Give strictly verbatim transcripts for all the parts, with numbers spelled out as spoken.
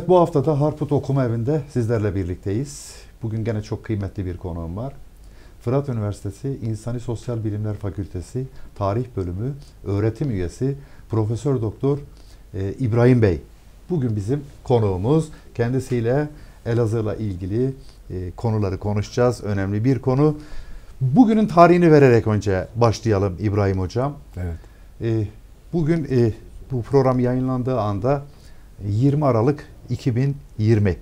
Evet, bu hafta da Harput Okuma Evi'nde sizlerle birlikteyiz. Bugün gene çok kıymetli bir konuğum var. Fırat Üniversitesi İnsani Sosyal Bilimler Fakültesi Tarih Bölümü öğretim üyesi Profesör Doktor e, İbrahim Bey. Bugün bizim konuğumuz. Kendisiyle Elazığ'la ilgili e, konuları konuşacağız. Önemli bir konu. Bugünün tarihini vererek önce başlayalım İbrahim Hocam. Evet. E, bugün e, bu program yayınlandığı anda yirmi Aralık iki bin yirmi.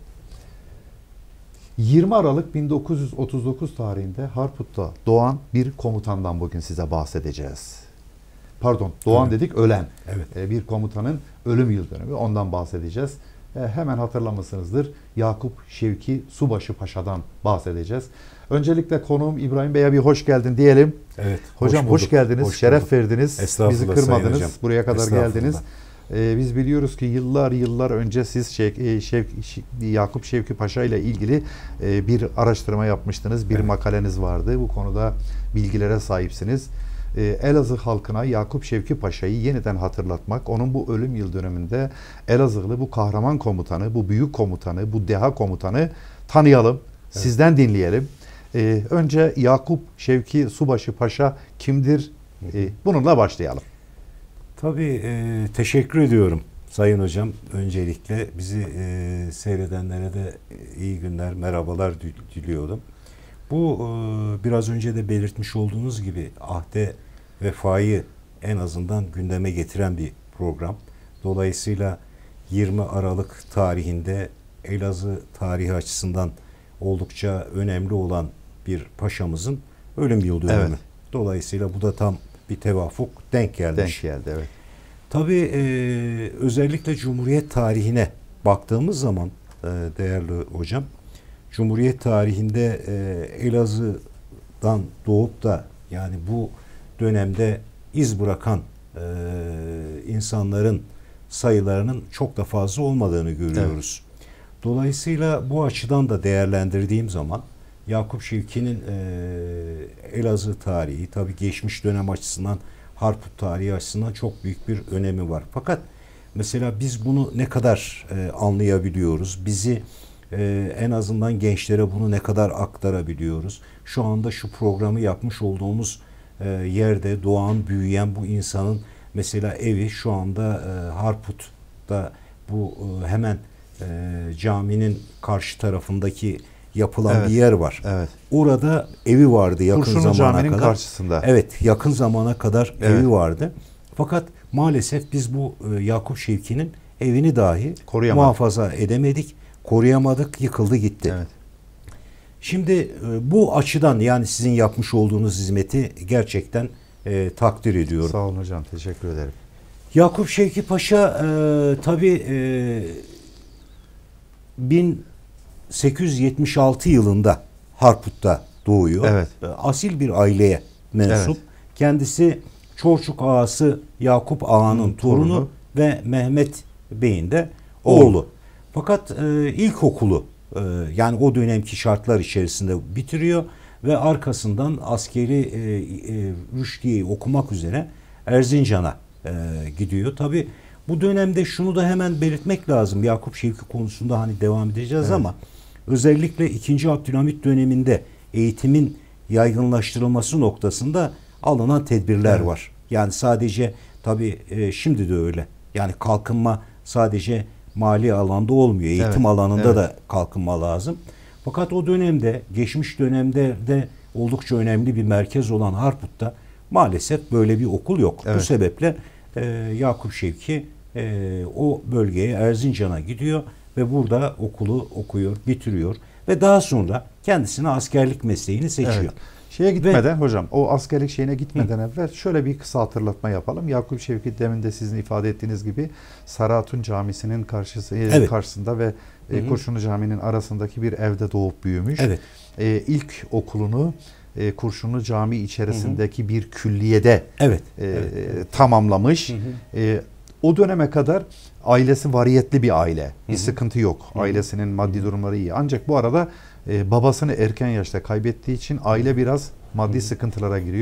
yirmi Aralık bin dokuz yüz otuz dokuz tarihinde Harput'ta doğan bir komutandan bugün size bahsedeceğiz. Pardon, doğan evet. dedik, ölen. Evet. Bir komutanın ölüm yıl dönümü, ondan bahsedeceğiz. Hemen hatırlamışsınızdır. Yakup Şevki Subaşı Paşa'dan bahsedeceğiz. Öncelikle konuğum İbrahim Bey'e bir hoş geldin diyelim. Evet. Hocam hoş, hoş geldiniz, hoş şeref bulduk. verdiniz, bizi kırmadınız, buraya kadar geldiniz. Ee, biz biliyoruz ki yıllar yıllar önce siz Şev, Şev, Yakup Şevki Paşa ile ilgili e, bir araştırma yapmıştınız, bir evet. makaleniz vardı. Bu konuda bilgilere sahipsiniz. Ee, Elazığ halkına Yakup Şevki Paşa'yı yeniden hatırlatmak, onun bu ölüm yıl dönümünde Elazığlı bu kahraman komutanı, bu büyük komutanı, bu deha komutanı tanıyalım, evet. sizden dinleyelim. Ee, önce Yakup Şevki Subaşı Paşa kimdir? Ee, bununla başlayalım. Tabii e, teşekkür ediyorum Sayın Hocam. Öncelikle bizi e, seyredenlere de iyi günler, merhabalar diliyorum. Bu e, biraz önce de belirtmiş olduğunuz gibi ahde vefayı en azından gündeme getiren bir program. Dolayısıyla yirmi Aralık tarihinde Elazığ tarihi açısından oldukça önemli olan bir paşamızın ölüm yıl dönümü. Evet. Dolayısıyla bu da tam bir tevafuk denk gelmiş. Denk geldi, evet. Tabii e, özellikle Cumhuriyet tarihine baktığımız zaman e, değerli hocam, Cumhuriyet tarihinde e, Elazığ'dan doğup da yani bu dönemde iz bırakan e, insanların sayılarının çok da fazla olmadığını görüyoruz. Evet. Dolayısıyla bu açıdan da değerlendirdiğim zaman Yakup Şevki'nin e, Elazığ tarihi tabii geçmiş dönem açısından, Harput tarihi açısından çok büyük bir önemi var. Fakat mesela biz bunu ne kadar e, anlayabiliyoruz? Bizi e, en azından gençlere bunu ne kadar aktarabiliyoruz? Şu anda şu programı yapmış olduğumuz e, yerde doğan, büyüyen bu insanın mesela evi şu anda e, Harput'ta bu e, hemen e, caminin karşı tarafındaki yapılan evet, bir yer var. Evet. Orada evi vardı yakın Kurşunlu zamana caminin kadar. karşısında. Evet, yakın zamana kadar evet. evi vardı. Fakat maalesef biz bu e, Yakup Şevki'nin evini dahi muhafaza edemedik, koruyamadık, yıkıldı gitti. Evet. Şimdi e, bu açıdan yani sizin yapmış olduğunuz hizmeti gerçekten e, takdir ediyorum. Sağ olun hocam, teşekkür ederim. Yakup Şevki Paşa e, tabii e, bin sekiz yüz yetmiş altı yılında Harput'ta doğuyor. Evet. Asil bir aileye mensup. Evet. Kendisi Çorçuk ağası Yakup ağanın torunu, torunu ve Mehmet Bey'in de oğlu. oğlu. Fakat e, ilkokulu e, yani o dönemki şartlar içerisinde bitiriyor ve arkasından askeri e, e, rüştiyeyi okumak üzere Erzincan'a e, gidiyor. Tabii bu dönemde şunu da hemen belirtmek lazım. Yakup Şevki konusunda hani devam edeceğiz evet. ama özellikle ikinci. Abdülhamit döneminde eğitimin yaygınlaştırılması noktasında alınan tedbirler evet. var. Yani sadece tabii e, şimdi de öyle. Yani kalkınma sadece mali alanda olmuyor. Eğitim evet. alanında evet. da kalkınma lazım. Fakat o dönemde, geçmiş dönemde de oldukça önemli bir merkez olan Harput'ta maalesef böyle bir okul yok. Evet. Bu sebeple e, Yakup Şevki e, o bölgeye Erzincan'a gidiyor ve burada okulu okuyor, bitiriyor ve daha sonra kendisine askerlik mesleğini seçiyor. Evet. Şeye gitmeden ve, hocam o askerlik şeyine gitmeden hı. evvel şöyle bir kısa hatırlatma yapalım. Yakup Şevki demin de sizin ifade ettiğiniz gibi Saratun Camisi'nin karşısı, evet. karşısında ve hı hı. Kurşunlu Camii'nin arasındaki bir evde doğup büyümüş. Evet. Ee, ilk okulunu e, Kurşunlu Camii içerisindeki hı hı. bir külliyede evet. E, evet. tamamlamış. Hı hı. E, o döneme kadar ailesi variyetli bir aile. Bir hı hı. sıkıntı yok. Hı hı. Ailesinin maddi durumları iyi. Ancak bu arada e, babasını erken yaşta kaybettiği için aile biraz maddi hı hı. sıkıntılara giriyor.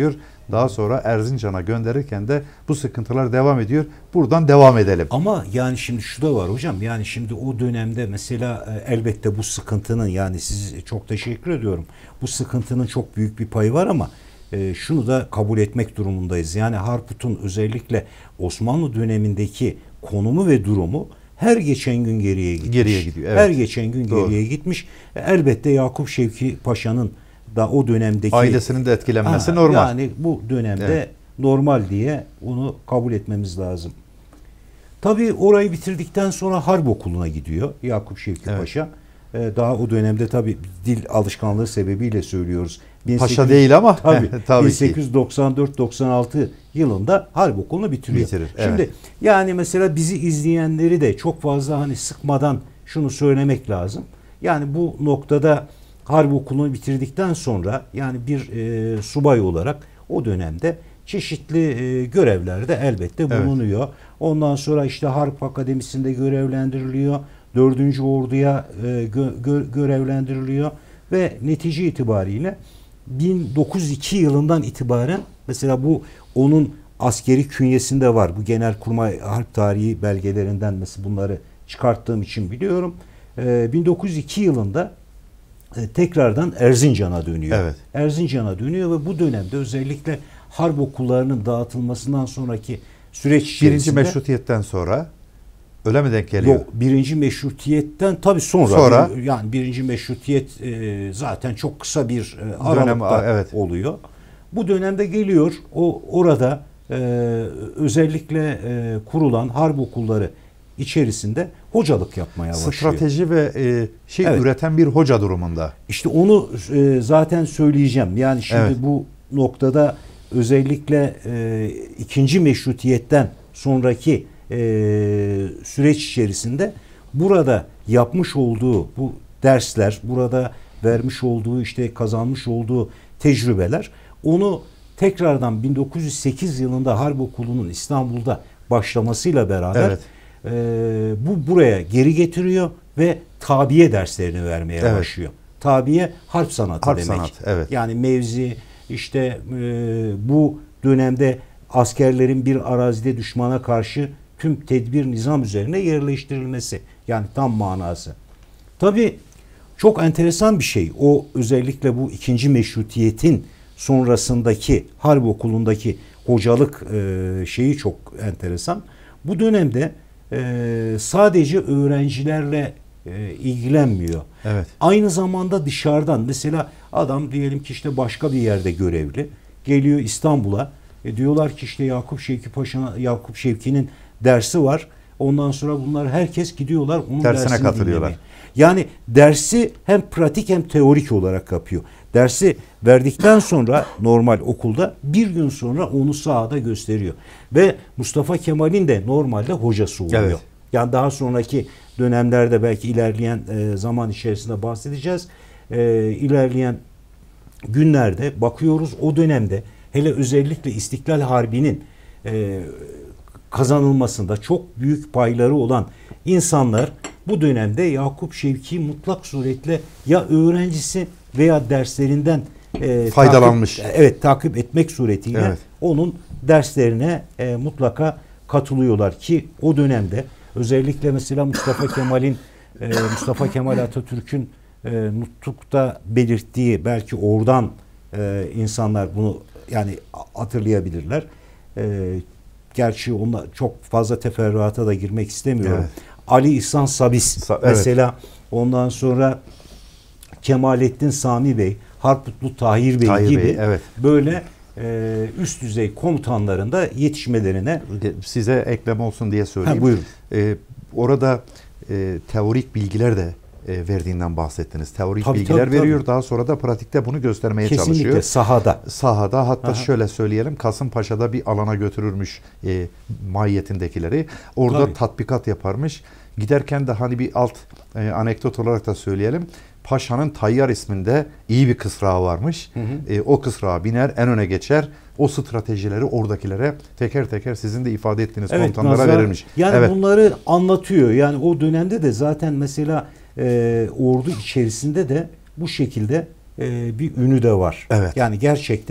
Daha sonra Erzincan'a gönderirken de bu sıkıntılar devam ediyor. Buradan devam edelim. Ama yani şimdi şu da var hocam. Yani şimdi o dönemde mesela elbette bu sıkıntının, yani siz çok teşekkür ediyorum. Bu sıkıntının çok büyük bir payı var ama e, şunu da kabul etmek durumundayız. Yani Harput'un özellikle Osmanlı dönemindeki konumu ve durumu her geçen gün geriye gitmiş. Geriye gidiyor. Evet. Her geçen gün Doğru. geriye gitmiş. Elbette Yakup Şevki Paşa'nın da o dönemdeki ailesinin de etkilenmesi ha, normal. Yani bu dönemde evet. normal diye onu kabul etmemiz lazım. Tabii orayı bitirdikten sonra Harp Okulu'na gidiyor Yakup Şevki evet. Paşa. Ee, daha o dönemde tabii dil alışkanlığı sebebiyle söylüyoruz. Paşa değil ama tabii, tabii bin sekiz yüz doksan dört doksan altı yılında Harp Okulu'nu bitiriyor. Bitirir, Şimdi evet. yani mesela bizi izleyenleri de çok fazla hani sıkmadan şunu söylemek lazım. Yani bu noktada Harp Okulu'nu bitirdikten sonra yani bir e, subay olarak o dönemde çeşitli e, görevlerde elbette bulunuyor. Evet. Ondan sonra işte Harp Akademisi'nde görevlendiriliyor. Dördüncü Ordu'ya e, gö, gö, görevlendiriliyor ve netice itibariyle bin dokuz yüz iki yılından itibaren mesela bu onun askeri künyesinde var. Bu Genelkurmay Harp Tarihi belgelerinden mesela bunları çıkarttığım için biliyorum. E, bin dokuz yüz iki yılında e, tekrardan Erzincan'a dönüyor. Evet. Erzincan'a dönüyor ve bu dönemde özellikle harp okullarının dağıtılmasından sonraki süreç içerisinde birinci meşrutiyetten sonra öyle mi denk geliyor? Yok, birinci meşrutiyetten tabii sonra, sonra yani birinci meşrutiyet e, zaten çok kısa bir e, aralıkta evet. oluyor. Bu dönemde geliyor o orada e, özellikle e, kurulan harp okulları içerisinde hocalık yapmaya başlıyor. Strateji ve e, şey evet. üreten bir hoca durumunda. İşte onu e, zaten söyleyeceğim. Yani şimdi evet. bu noktada özellikle e, ikinci meşrutiyetten sonraki e, süreç içerisinde burada yapmış olduğu bu dersler, burada vermiş olduğu işte kazanmış olduğu tecrübeler onu tekrardan bin dokuz yüz sekiz yılında Harp Okulu'nun İstanbul'da başlamasıyla beraber evet. e, bu buraya geri getiriyor ve tabiye derslerini vermeye evet. başlıyor. Tabiye harp sanatı harp demek. Sanat, evet. Yani mevzi işte e, bu dönemde askerlerin bir arazide düşmana karşı tüm tedbir nizam üzerine yerleştirilmesi. Yani tam manası. Tabii çok enteresan bir şey. O özellikle bu ikinci meşrutiyetin sonrasındaki Harp Okulu'ndaki hocalık e, şeyi çok enteresan. Bu dönemde e, sadece öğrencilerle e, ilgilenmiyor. Evet. Aynı zamanda dışarıdan mesela adam diyelim ki işte başka bir yerde görevli. Geliyor İstanbul'a. E, diyorlar ki işte Yakup Şevki Paşa, Yakup Şevki'nin dersi var. Ondan sonra bunlar herkes gidiyorlar onun dersine katılıyorlar. Dinlemeye. Yani dersi hem pratik hem teorik olarak yapıyor. Dersi verdikten sonra normal okulda bir gün sonra onu sahada gösteriyor. Ve Mustafa Kemal'in de normalde hocası oluyor. Evet. Yani daha sonraki dönemlerde belki ilerleyen e, zaman içerisinde bahsedeceğiz. E, ilerleyen günlerde bakıyoruz o dönemde hele özellikle İstiklal Harbi'nin e, kazanılmasında çok büyük payları olan insanlar bu dönemde Yakup Şevki mutlak suretle ya öğrencisi veya derslerinden e, faydalanmış. Takip, evet takip etmek suretiyle evet. onun derslerine e, mutlaka katılıyorlar ki o dönemde özellikle mesela Mustafa Kemal'in e, Mustafa Kemal Atatürk'ün e, nutukta belirttiği belki oradan e, insanlar bunu yani hatırlayabilirler. E, gerçi onlar çok fazla teferruata da girmek istemiyorum. Evet. Ali İhsan Sabis Sa- mesela evet. ondan sonra Kemalettin Sami Bey, Harputlu Tahir Bey Tahir gibi Bey, evet. böyle e, üst düzey komutanların da yetişmelerine size ekleme olsun diye söyleyeyim. Ha, buyurun. Ee, orada e, teorik bilgiler de e, verdiğinden bahsettiniz. Teorik tabii, bilgiler tabii, veriyor. tabii. Daha sonra da pratikte bunu göstermeye kesinlikle, çalışıyor. Kesinlikle sahada. Sahada hatta Aha. şöyle söyleyelim. Kasımpaşa'da bir alana götürürmüş e, mahiyetindekileri. Orada tabii. tatbikat yaparmış. Giderken de hani bir alt e, anekdot olarak da söyleyelim. Paşa'nın Tayyar isminde iyi bir kısrağı varmış. Hı hı. E, o kısrağa biner, en öne geçer. O stratejileri oradakilere teker teker sizin de ifade ettiğiniz evet, komutanlara nazar, verilmiş. Yani evet. bunları anlatıyor. Yani o dönemde de zaten mesela e, ordu içerisinde de bu şekilde e, bir ünü de var. Evet. Yani gerçekten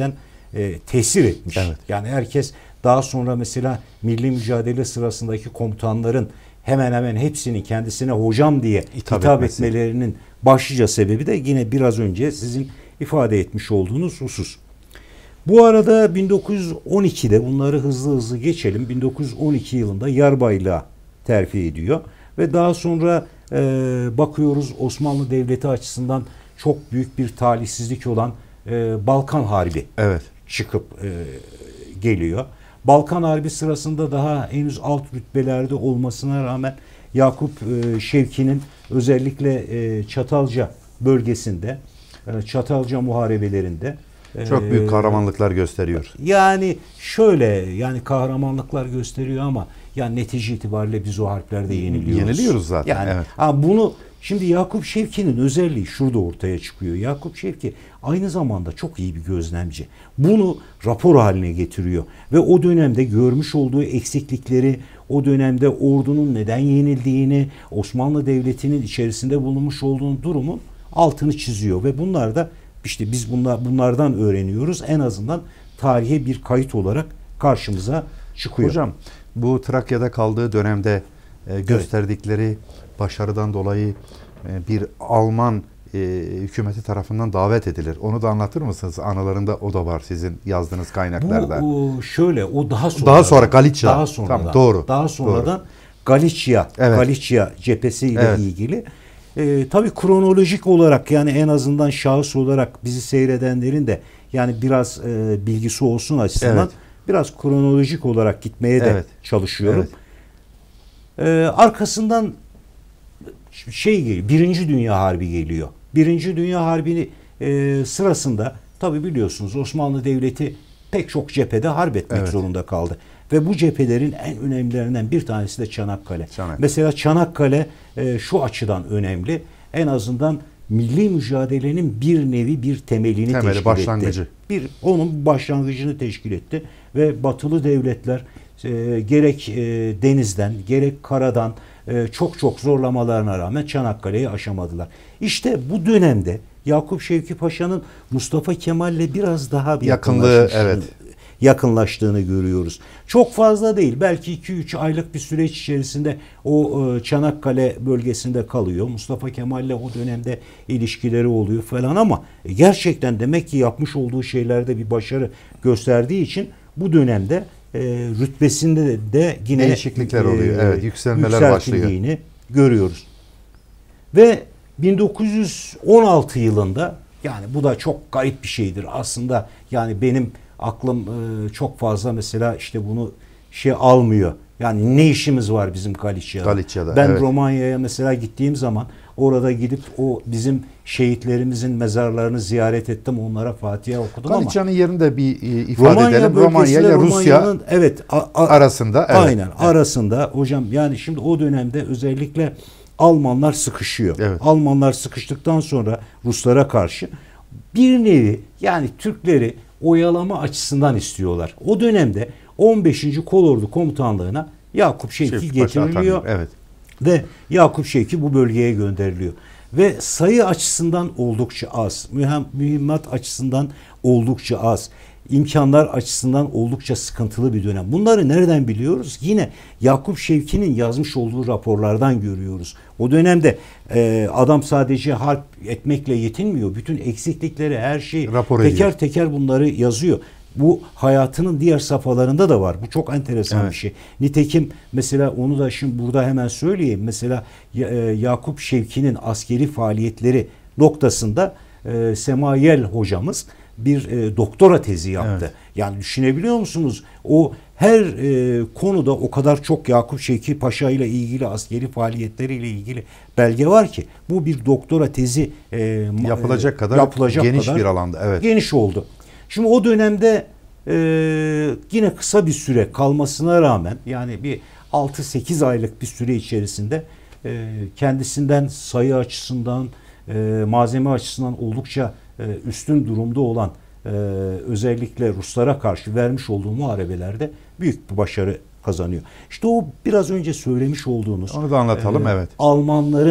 e, tesir etmiş. Evet. Yani herkes daha sonra mesela milli mücadele sırasındaki komutanların hemen hemen hepsinin kendisine hocam diye hitap, hitap etmelerinin başlıca sebebi de yine biraz önce sizin ifade etmiş olduğunuz husus. Bu arada bin dokuz yüz on ikide bunları hızlı hızlı geçelim. bin dokuz yüz on iki yılında yarbaylığa terfi ediyor ve daha sonra e, bakıyoruz Osmanlı Devleti açısından çok büyük bir talihsizlik olan e, Balkan Harbi evet. çıkıp e, geliyor. Balkan Harbi sırasında daha henüz alt rütbelerde olmasına rağmen Yakup e, Şevki'nin özellikle e, Çatalca bölgesinde, e, Çatalca muharebelerinde çok büyük kahramanlıklar gösteriyor. Yani şöyle, yani kahramanlıklar gösteriyor ama yani netice itibariyle biz o harplerde yeniliyoruz. Yeniliyoruz zaten. Yani evet. ha, bunu şimdi Yakup Şevki'nin özelliği şurada ortaya çıkıyor. Yakup Şevki aynı zamanda çok iyi bir gözlemci. Bunu rapor haline getiriyor ve o dönemde görmüş olduğu eksiklikleri, o dönemde ordunun neden yenildiğini, Osmanlı Devleti'nin içerisinde bulunmuş olduğu durumun altını çiziyor ve bunlar da İşte biz bunlar, bunlardan öğreniyoruz. En azından tarihe bir kayıt olarak karşımıza çıkıyor. Hocam bu Trakya'da kaldığı dönemde e, gösterdikleri evet. başarıdan dolayı e, bir Alman e, hükümeti tarafından davet edilir. Onu da anlatır mısınız? Anılarında o da var sizin yazdığınız kaynaklarda. Bu o, şöyle o daha sonra. Daha sonra Galicia. Daha sonradan. Tamam, doğru. Daha sonradan doğru. Galicia, evet. Galicia cephesiyle evet. ilgili. Ee, tabii kronolojik olarak yani en azından şahıs olarak bizi seyredenlerin de yani biraz e, bilgisi olsun açısından evet. biraz kronolojik olarak gitmeye de evet. çalışıyorum. Evet. Ee, arkasından şey geliyor, Birinci Dünya Harbi geliyor. Birinci Dünya Harbi e, sırasında tabii biliyorsunuz Osmanlı Devleti pek çok cephede harp etmek evet. zorunda kaldı. Ve bu cephelerin en önemlilerinden bir tanesi de Çanakkale. Çanakkale. Mesela Çanakkale e, şu açıdan önemli. En azından milli mücadelenin bir nevi bir temelini Temeli, teşkil başlangıcı. etti. Bir onun başlangıcını teşkil etti ve batılı devletler e, gerek e, denizden gerek karadan e, çok çok zorlamalarına rağmen Çanakkale'yi aşamadılar. İşte bu dönemde Yakup Şevki Paşa'nın Mustafa Kemal'le biraz daha bir yakınlığı evet. yakınlaştığını görüyoruz. Çok fazla değil. Belki iki üç aylık bir süreç içerisinde o Çanakkale bölgesinde kalıyor. Mustafa Kemal'le o dönemde ilişkileri oluyor falan ama gerçekten demek ki yapmış olduğu şeylerde bir başarı gösterdiği için bu dönemde e, rütbesinde de yine değişiklikler oluyor. E, evet, yükselmeler başlıyor. Görüyoruz. Ve bin dokuz yüz on altı yılında yani bu da çok garip bir şeydir. Aslında yani benim aklım e, çok fazla mesela işte bunu şey almıyor. Yani ne işimiz var bizim Galicia'da? Galicia'da ben evet. Romanya'ya mesela gittiğim zaman orada gidip o bizim şehitlerimizin mezarlarını ziyaret ettim. Onlara Fatiha okudum ama Galicia'nın yerinde bir e, ifade Romanya edelim. Romanya ile Rusya evet, a, a, arasında. Evet. Aynen evet. arasında hocam yani şimdi o dönemde özellikle Almanlar sıkışıyor. Evet. Almanlar sıkıştıktan sonra Ruslara karşı bir nevi yani Türkleri oyalama açısından istiyorlar. O dönemde on beşinci Kolordu Komutanlığı'na Yakup Şevki Şevki getiriliyor. Evet. Ve Yakup Şevki bu bölgeye gönderiliyor. Ve sayı açısından oldukça az. Mühimmat açısından oldukça az. İmkanlar açısından oldukça sıkıntılı bir dönem. Bunları nereden biliyoruz? Yine Yakup Şevki'nin yazmış olduğu raporlardan görüyoruz. O dönemde e, adam sadece harp etmekle yetinmiyor. Bütün eksiklikleri, her şeyi Rapor teker ediyor. teker bunları yazıyor. Bu hayatının diğer safhalarında da var. Bu çok enteresan evet. bir şey. Nitekim mesela onu da şimdi burada hemen söyleyeyim. Mesela e, Yakup Şevki'nin askeri faaliyetleri noktasında e, Semayel hocamız bir e, doktora tezi yaptı. Evet. Yani düşünebiliyor musunuz? O her e, konuda o kadar çok Yakup Şevki Paşa ile ilgili askeri faaliyetleriyle ilgili belge var ki bu bir doktora tezi e, yapılacak e, kadar yapılacak geniş kadar bir alanda. Evet. Geniş oldu. Şimdi o dönemde e, yine kısa bir süre kalmasına rağmen yani bir altı sekiz aylık bir süre içerisinde e, kendisinden sayı açısından e, malzeme açısından oldukça üstün durumda olan e, özellikle Ruslara karşı vermiş olduğu muharebelerde büyük bir başarı kazanıyor. İşte o biraz önce söylemiş olduğunuz onu da anlatalım e, evet. Almanların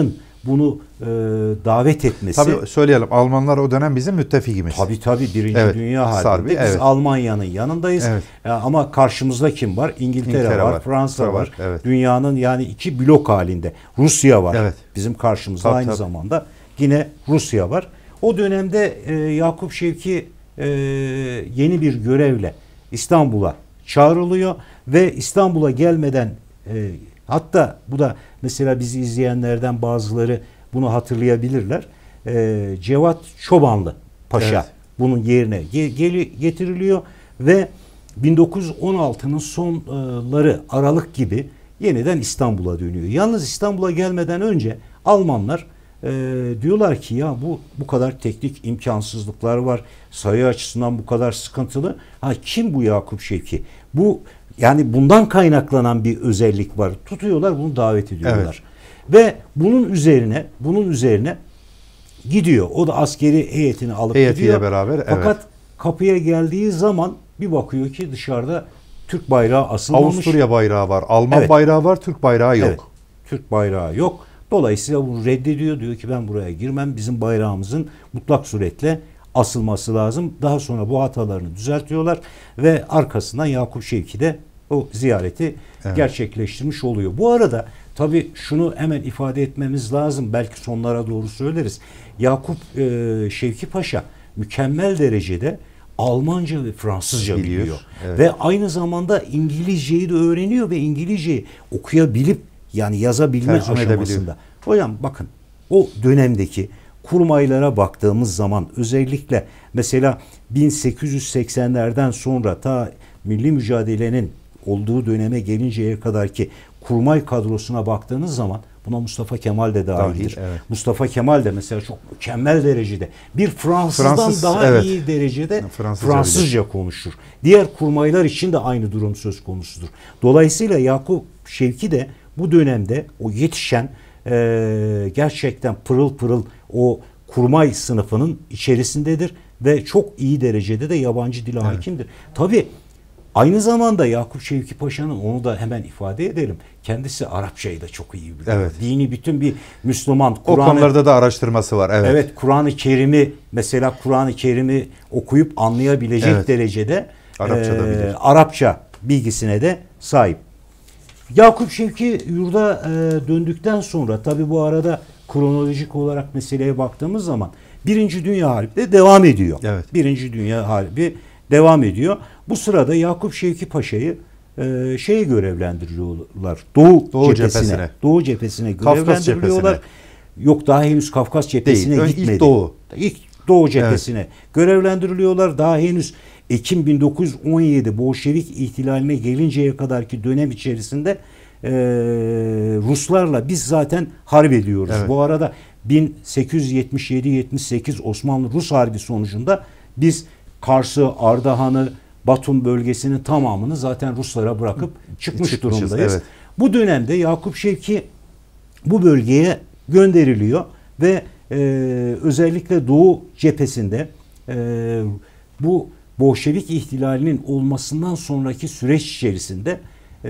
bunu e, davet etmesi. Tabii söyleyelim, Almanlar o dönem bizim müttefikimiz. Tabii tabii Birinci evet. Dünya Harbi'nde biz evet. Almanya'nın yanındayız. Evet. E, ama karşımızda kim var? İngiltere, İngiltere var, var, Fransa var. var. Evet. Dünyanın yani iki blok halinde. Rusya var. Evet. Bizim karşımızda tabii, aynı tabii. zamanda yine Rusya var. O dönemde e, Yakup Şevki e, yeni bir görevle İstanbul'a çağrılıyor ve İstanbul'a gelmeden e, hatta bu da mesela bizi izleyenlerden bazıları bunu hatırlayabilirler. E, Cevat Çobanlı Paşa evet. bunun yerine ge- gel- getiriliyor ve bin dokuz yüz on altının sonları Aralık gibi yeniden İstanbul'a dönüyor. Yalnız İstanbul'a gelmeden önce Almanlar e, diyorlar ki ya bu bu kadar teknik imkansızlıklar var. Sayı açısından bu kadar sıkıntılı. Ha kim bu Yakup Şevki? Bu yani bundan kaynaklanan bir özellik var. Tutuyorlar, bunu davet ediyorlar. Evet. Ve bunun üzerine bunun üzerine gidiyor. O da askeri heyetini alıp heyetiyle gidiyor. Beraber, fakat evet. kapıya geldiği zaman bir bakıyor ki dışarıda Türk bayrağı asılmamış. Avusturya bayrağı var, Alman evet. bayrağı var, Türk bayrağı yok. Evet. Türk bayrağı yok. Dolayısıyla bunu reddediyor. Diyor ki ben buraya girmem. Bizim bayrağımızın mutlak suretle asılması lazım. Daha sonra bu hatalarını düzeltiyorlar ve arkasından Yakup Şevki de o ziyareti evet. gerçekleştirmiş oluyor. Bu arada tabii şunu hemen ifade etmemiz lazım. Belki sonlara doğru söyleriz. Yakup e, Şevki Paşa mükemmel derecede Almanca ve Fransızca biliyor. biliyor. Evet. Ve aynı zamanda İngilizceyi de öğreniyor ve İngilizceyi okuyabilip yani yazabilme tercüme aşamasında. Hocam bakın o dönemdeki kurmaylara baktığımız zaman özellikle mesela bin sekiz yüz seksenlerden sonra ta milli mücadelenin olduğu döneme gelinceye kadar ki kurmay kadrosuna baktığınız zaman buna Mustafa Kemal de dahildir. Dahil, evet. Mustafa Kemal de mesela çok mükemmel derecede bir Fransızdan Fransız, daha evet. iyi derecede Fransızca, Fransızca konuşur. Diğer kurmaylar için de aynı durum söz konusudur. Dolayısıyla Yakup Şevki de bu dönemde o yetişen e, gerçekten pırıl pırıl o kurmay sınıfının içerisindedir ve çok iyi derecede de yabancı dile evet. hakimdir. Tabii aynı zamanda Yakup Şevki Paşa'nın, onu da hemen ifade edelim, kendisi Arapçayı da çok iyi biliyor. Evet. Dini bütün bir Müslüman. O konularda da araştırması var. Evet. Evet, Kur'an-ı Kerim'i mesela Kur'an-ı Kerim'i okuyup anlayabilecek evet. derecede Arapça, e, bilir. Arapça bilgisine de sahip. Yakup Şevki yurda e, döndükten sonra tabi bu arada kronolojik olarak meseleye baktığımız zaman Birinci Dünya Harbi de devam ediyor. Evet. Birinci Dünya Harbi devam ediyor. Bu sırada Yakup Şevki Paşa'yı e, şeye görevlendiriyorlar. Doğu, Doğu cephesine, cephesine. Doğu cephesine görevlendiriliyorlar. Cephesine. Yok daha henüz Kafkas cephesine Değil, gitmedi. İlk Doğu. İlk Doğu cephesine evet. görevlendiriliyorlar. Daha henüz Ekim bin dokuz yüz on yedi Bolşevik ihtilaline gelinceye kadarki dönem içerisinde e, Ruslarla biz zaten harp ediyoruz. Evet. Bu arada bin sekiz yüz yetmiş yedi yetmiş sekiz Osmanlı-Rus Harbi sonucunda biz Kars'ı, Ardahan'ı, Batum bölgesinin tamamını zaten Ruslara bırakıp çıkmış Çıkmışız, durumdayız. Evet. Bu dönemde Yakup Şevki bu bölgeye gönderiliyor ve e, özellikle Doğu cephesinde e, bu Bolşevik ihtilalinin olmasından sonraki süreç içerisinde e,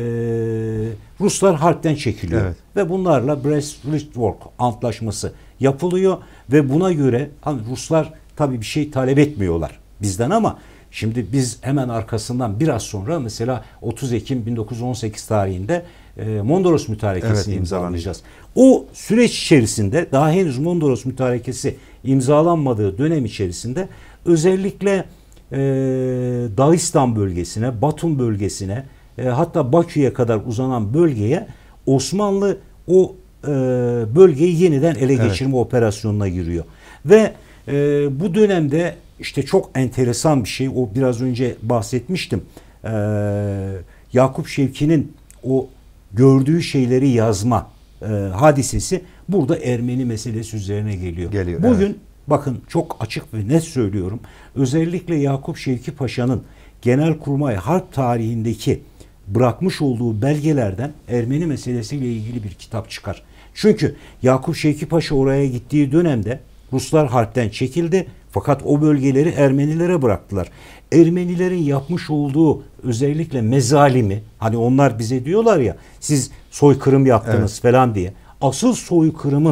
Ruslar harpten çekiliyor. Evet. Ve bunlarla Brest-Litovsk antlaşması yapılıyor ve buna göre hani Ruslar tabii bir şey talep etmiyorlar bizden ama şimdi biz hemen arkasından biraz sonra mesela otuz Ekim bin dokuz yüz on sekiz tarihinde e, Mondros Mütarekesi'ni evet, imzalayacağız. O süreç içerisinde daha henüz Mondros Mütarekesi imzalanmadığı dönem içerisinde özellikle e, Dağistan bölgesine, Batum bölgesine e, hatta Bakü'ye kadar uzanan bölgeye Osmanlı o e, bölgeyi yeniden ele geçirme evet. operasyonuna giriyor. Ve e, bu dönemde işte çok enteresan bir şey, o biraz önce bahsetmiştim. E, Yakup Şevki'nin o gördüğü şeyleri yazma e, hadisesi burada Ermeni meselesi üzerine geliyor. geliyor Bugün evet. bakın çok açık ve net söylüyorum. Özellikle Yakup Şevki Paşa'nın Genelkurmay Harp tarihindeki bırakmış olduğu belgelerden Ermeni meselesiyle ilgili bir kitap çıkar. Çünkü Yakup Şevki Paşa oraya gittiği dönemde Ruslar harpten çekildi fakat o bölgeleri Ermenilere bıraktılar. Ermenilerin yapmış olduğu özellikle mezalimi, hani onlar bize diyorlar ya siz soykırım yaptınız evet. falan diye. Asıl soykırımın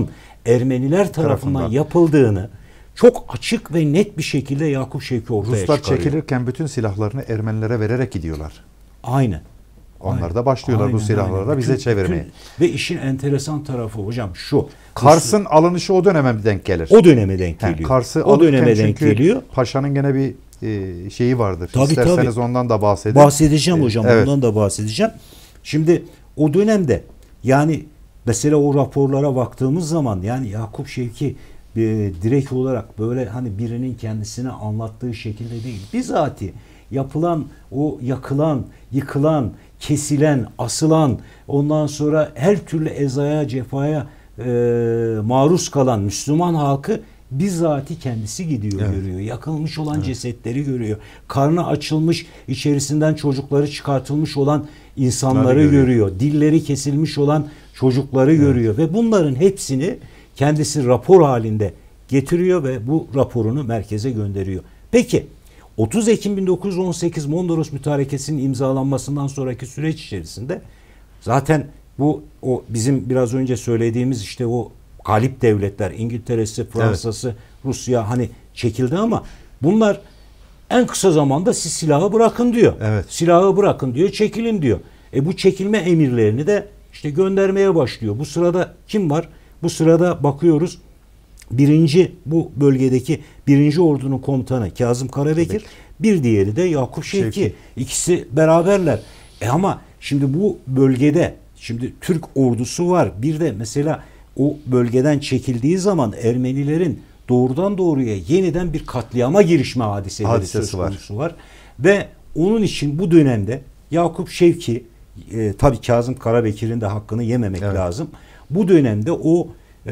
Ermeniler tarafından, tarafından yapıldığını çok açık ve net bir şekilde Yakup Şevki ortaya Ruslar çıkarıyor. çekilirken bütün silahlarını Ermenilere vererek gidiyorlar. Aynen. Onlar aynen. da başlıyorlar aynen, bu silahları aynen. da bize bütün, çevirmeye. Bütün, ve işin enteresan tarafı hocam şu. Kars'ın Rus, alınışı o döneme denk gelir. O döneme denk geliyor. Yani Kars'ı o döneme denk geliyor. Paşa'nın gene bir e, şeyi vardır. Tabii, İsterseniz tabii. ondan da bahsedin. Bahsedeceğim ee, hocam. Evet. Ondan da bahsedeceğim. Şimdi o dönemde yani mesela o raporlara baktığımız zaman yani Yakup Şevki e, direkt olarak böyle hani birinin kendisine anlattığı şekilde değil. Bizatihi yapılan o yakılan, yıkılan, kesilen, asılan, ondan sonra her türlü ezaya, cefaya e, maruz kalan Müslüman halkı bizzati kendisi gidiyor, evet. görüyor. Yakılmış olan evet. cesetleri görüyor. Karnı açılmış, içerisinden çocukları çıkartılmış olan insanları görüyor. görüyor. Dilleri kesilmiş olan çocukları evet. görüyor ve bunların hepsini kendisi rapor halinde getiriyor ve bu raporunu merkeze gönderiyor. Peki otuz Ekim bin dokuz yüz on sekiz Mondros Mütarekesi'nin imzalanmasından sonraki süreç içerisinde zaten bu o bizim biraz önce söylediğimiz işte o galip devletler İngiltere'si, Fransa'sı, evet. Rusya hani çekildi ama bunlar en kısa zamanda siz silahı bırakın diyor. Evet. Silahı bırakın diyor, çekilin diyor. E bu çekilme emirlerini de işte göndermeye başlıyor. Bu sırada kim var? Bu sırada bakıyoruz. Birinci bu bölgedeki birinci ordunun komutanı Kazım Karabekir, Tabii. bir diğeri de Yakup Şevki. Şevki. İkisi beraberler. E ama şimdi bu bölgede şimdi Türk ordusu var. Bir de mesela o bölgeden çekildiği zaman Ermenilerin doğrudan doğruya yeniden bir katliama girişme hadiseleri Hadisesi söz konusu var. var. Ve onun için bu dönemde Yakup Şevki e, tabii Kazım Karabekir'in de hakkını yememek evet. lazım. Bu dönemde o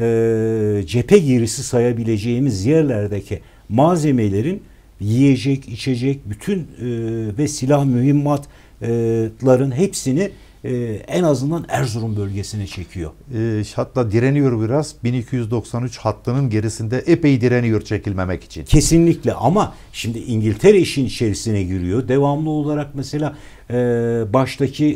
e, cephe girisi sayabileceğimiz yerlerdeki malzemelerin yiyecek, içecek, bütün e, ve silah mühimmatların hepsini e, en azından Erzurum bölgesine çekiyor. E, hatta direniyor biraz. bin iki yüz doksan üç hattının gerisinde epey direniyor çekilmemek için. Kesinlikle ama şimdi İngiltere işin içerisine giriyor. Devamlı olarak mesela e, baştaki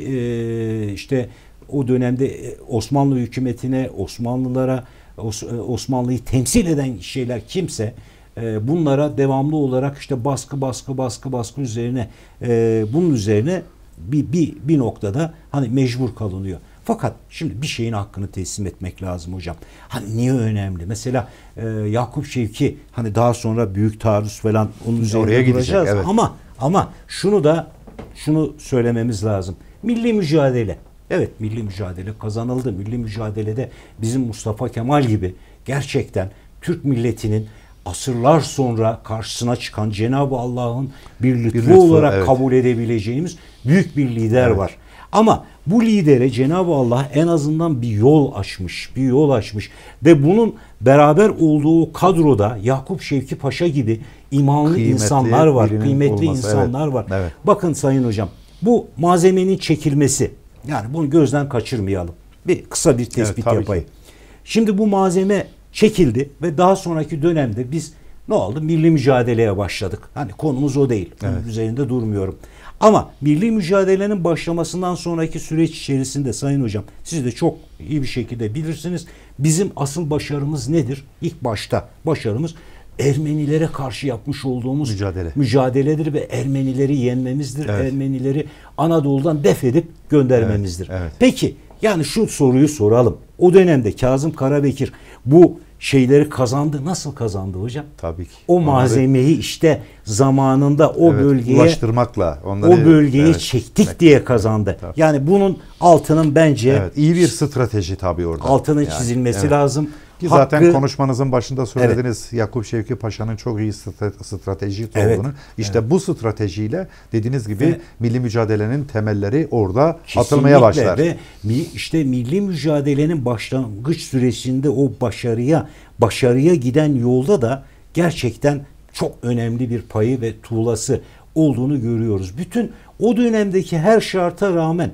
e, işte o dönemde Osmanlı hükümetine, Osmanlılara, Osmanlı'yı temsil eden şeyler kimse bunlara devamlı olarak işte baskı baskı baskı baskı üzerine bunun üzerine bir, bir, bir noktada hani mecbur kalınıyor. Fakat şimdi bir şeyin hakkını teslim etmek lazım hocam. Hani niye önemli? Mesela Yakup Şevki hani daha sonra büyük taarruz falan onun üzerine oraya gideceğiz evet. ama ama şunu da şunu söylememiz lazım. Milli mücadele. Evet milli mücadele kazanıldı. Milli mücadelede bizim Mustafa Kemal gibi gerçekten Türk milletinin asırlar sonra karşısına çıkan Cenab-ı Allah'ın bir lütfu, bir lütfu olarak evet. kabul edebileceğimiz büyük bir lider evet. var. Ama bu lidere Cenab-ı Allah en azından bir yol açmış, bir yol açmış ve bunun beraber olduğu kadroda Yakup Şevki Paşa gibi imanlı kıymetli insanlar var, kıymetli olması, insanlar evet. var. Evet. Bakın Sayın Hocam, bu malzemenin çekilmesi, yani bunu gözden kaçırmayalım. Bir kısa bir tespit evet, yapayım. Ki. Şimdi bu malzeme çekildi ve daha sonraki dönemde biz ne oldu? Milli mücadeleye başladık. Hani konumuz o değil. Evet. Onun üzerinde durmuyorum. Ama milli mücadelenin başlamasından sonraki süreç içerisinde Sayın Hocam siz de çok iyi bir şekilde bilirsiniz. Bizim asıl başarımız nedir? İlk başta başarımız Ermenilere karşı yapmış olduğumuz mücadele. mücadeledir ve Ermenileri yenmemizdir. Evet. Ermenileri Anadolu'dan def edip göndermemizdir. Evet. Evet. Peki yani şu soruyu soralım. O dönemde Kazım Karabekir bu şeyleri kazandı. Nasıl kazandı hocam? Tabii ki. O malzemeyi onları, işte zamanında o evet, bölgeye ulaştırmakla onları, o bölgeyi evet, çektik evet, diye kazandı. Tabii. Yani bunun altının bence evet, iyi bir strateji tabii orada. Altının yani, çizilmesi evet. lazım. Ki zaten Hakkı, konuşmanızın başında söylediniz evet. Yakup Şevki Paşa'nın çok iyi strateji evet. olduğunu. İşte evet. bu stratejiyle dediğiniz gibi ve, milli mücadelenin temelleri orada atılmaya başlar. Ve işte milli mücadelenin başlangıç süresinde o başarıya başarıya giden yolda da gerçekten çok önemli bir payı ve tuğlası olduğunu görüyoruz. Bütün o dönemdeki her şarta rağmen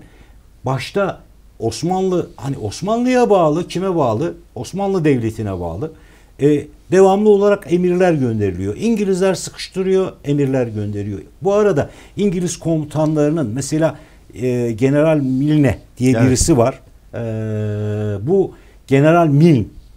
başta Osmanlı hani Osmanlı'ya bağlı, kime bağlı? Osmanlı Devleti'ne bağlı. E, devamlı olarak emirler gönderiliyor. İngilizler sıkıştırıyor, emirler gönderiyor. Bu arada İngiliz komutanlarının mesela e, General Milne diye evet. birisi var. E, bu General Milne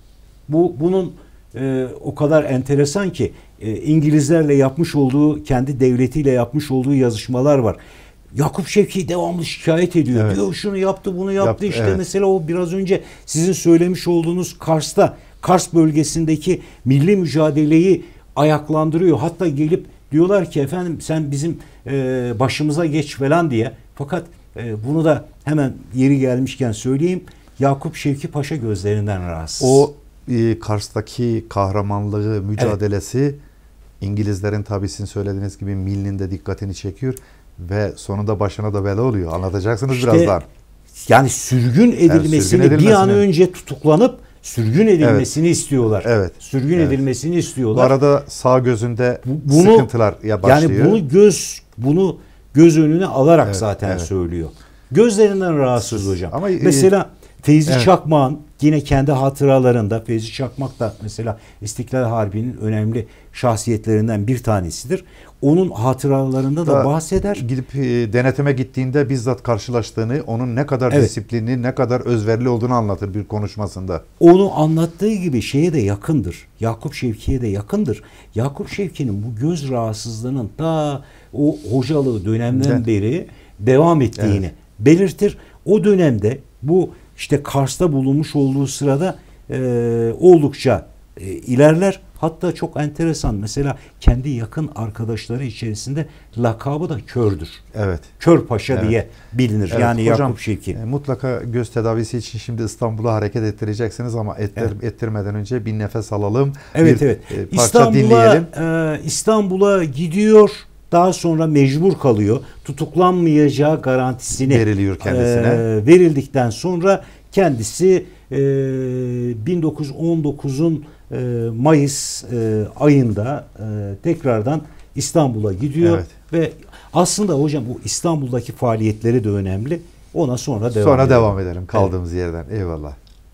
Bu bunun e, o kadar enteresan ki e, İngilizlerle yapmış olduğu, kendi devletiyle yapmış olduğu yazışmalar var. Yakup Şevki devamlı şikayet ediyor. Evet. Diyor şunu yaptı, bunu yaptı. Yap, işte evet. Mesela o biraz önce sizin söylemiş olduğunuz Kars'ta, Kars bölgesindeki milli mücadeleyi ayaklandırıyor. Hatta gelip diyorlar ki efendim sen bizim e, başımıza geç falan diye. Fakat e, bunu da hemen yeri gelmişken söyleyeyim. Yakup Şevki Paşa gözlerinden rahatsız. O e, Kars'taki kahramanlığı, mücadelesi evet. İngilizlerin tabii sizin söylediğiniz gibi milinin de dikkatini çekiyor ve sonunda başına da bela oluyor. Anlatacaksınız işte, birazdan. Yani sürgün edilmesini, yani sürgün edilmesini bir an önce tutuklanıp sürgün edilmesini evet. istiyorlar. Evet. Sürgün evet. edilmesini istiyorlar. Bu arada sağ gözünde bunu, sıkıntılar ya başlıyor. Yani bunu göz bunu göz önüne alarak evet, zaten evet. söylüyor. Gözlerinden rahatsız hocam. Ama mesela Feyzi evet. Çakmak'ın yine kendi hatıralarında, Feyzi Çakmak da mesela İstiklal Harbi'nin önemli şahsiyetlerinden bir tanesidir. Onun hatıralarında da, da bahseder. Gidip e, denetime gittiğinde bizzat karşılaştığını, onun ne kadar evet. disiplinli, ne kadar özverili olduğunu anlatır bir konuşmasında. Onu anlattığı gibi şeye de yakındır. Yakup Şevki'ye de yakındır. Yakup Şevki'nin bu göz rahatsızlığının da o hocalığı dönemden evet. beri devam ettiğini evet. belirtir. O dönemde bu işte Kars'ta bulunmuş olduğu sırada e, oldukça e, ilerler. Hatta çok enteresan, mesela kendi yakın arkadaşları içerisinde lakabı da Kördür. Evet. Kör Paşa evet. diye bilinir. Evet. Yani hocam, Yakup Şevki. E, mutlaka göz tedavisi için şimdi İstanbul'a hareket ettireceksiniz ama ettir, evet. ettirmeden önce bir nefes alalım. Evet bir, evet. E, parça İstanbul'a, dinleyelim. E, İstanbul'a gidiyor. Daha sonra mecbur kalıyor. Tutuklanmayacağı garantisini veriliyor kendisine. E, verildikten sonra kendisi e, bin dokuz yüz on dokuzun e, Mayıs e, ayında e, tekrardan İstanbul'a gidiyor. Evet. Ve aslında hocam bu İstanbul'daki faaliyetleri de önemli. Ona sonra devam sonra edelim. devam edelim kaldığımız evet. yerden. Eyvallah.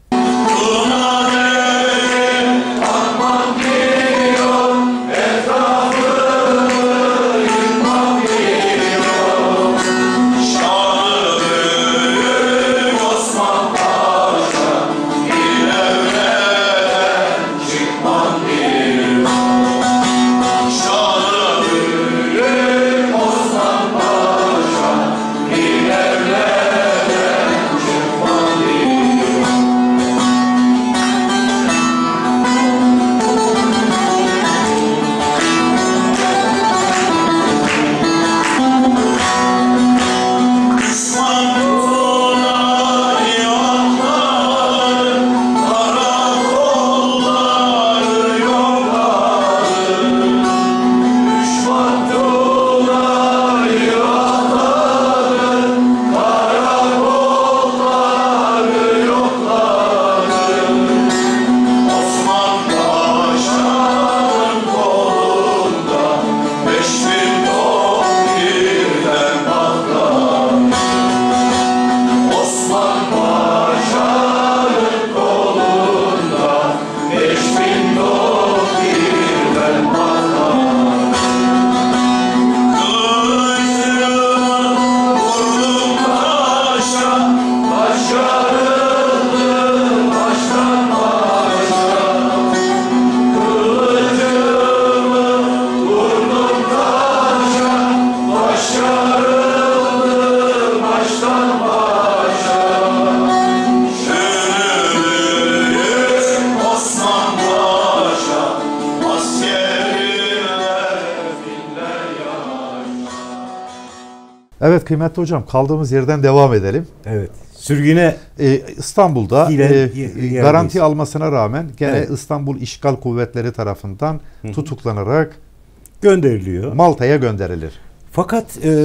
Evet kıymetli hocam, kaldığımız yerden devam edelim. Evet. Sürgüne ee, İstanbul'da e, garanti almasına rağmen gene evet. İstanbul İşgal Kuvvetleri tarafından Hı-hı. tutuklanarak gönderiliyor. Malta'ya gönderilir. Fakat e,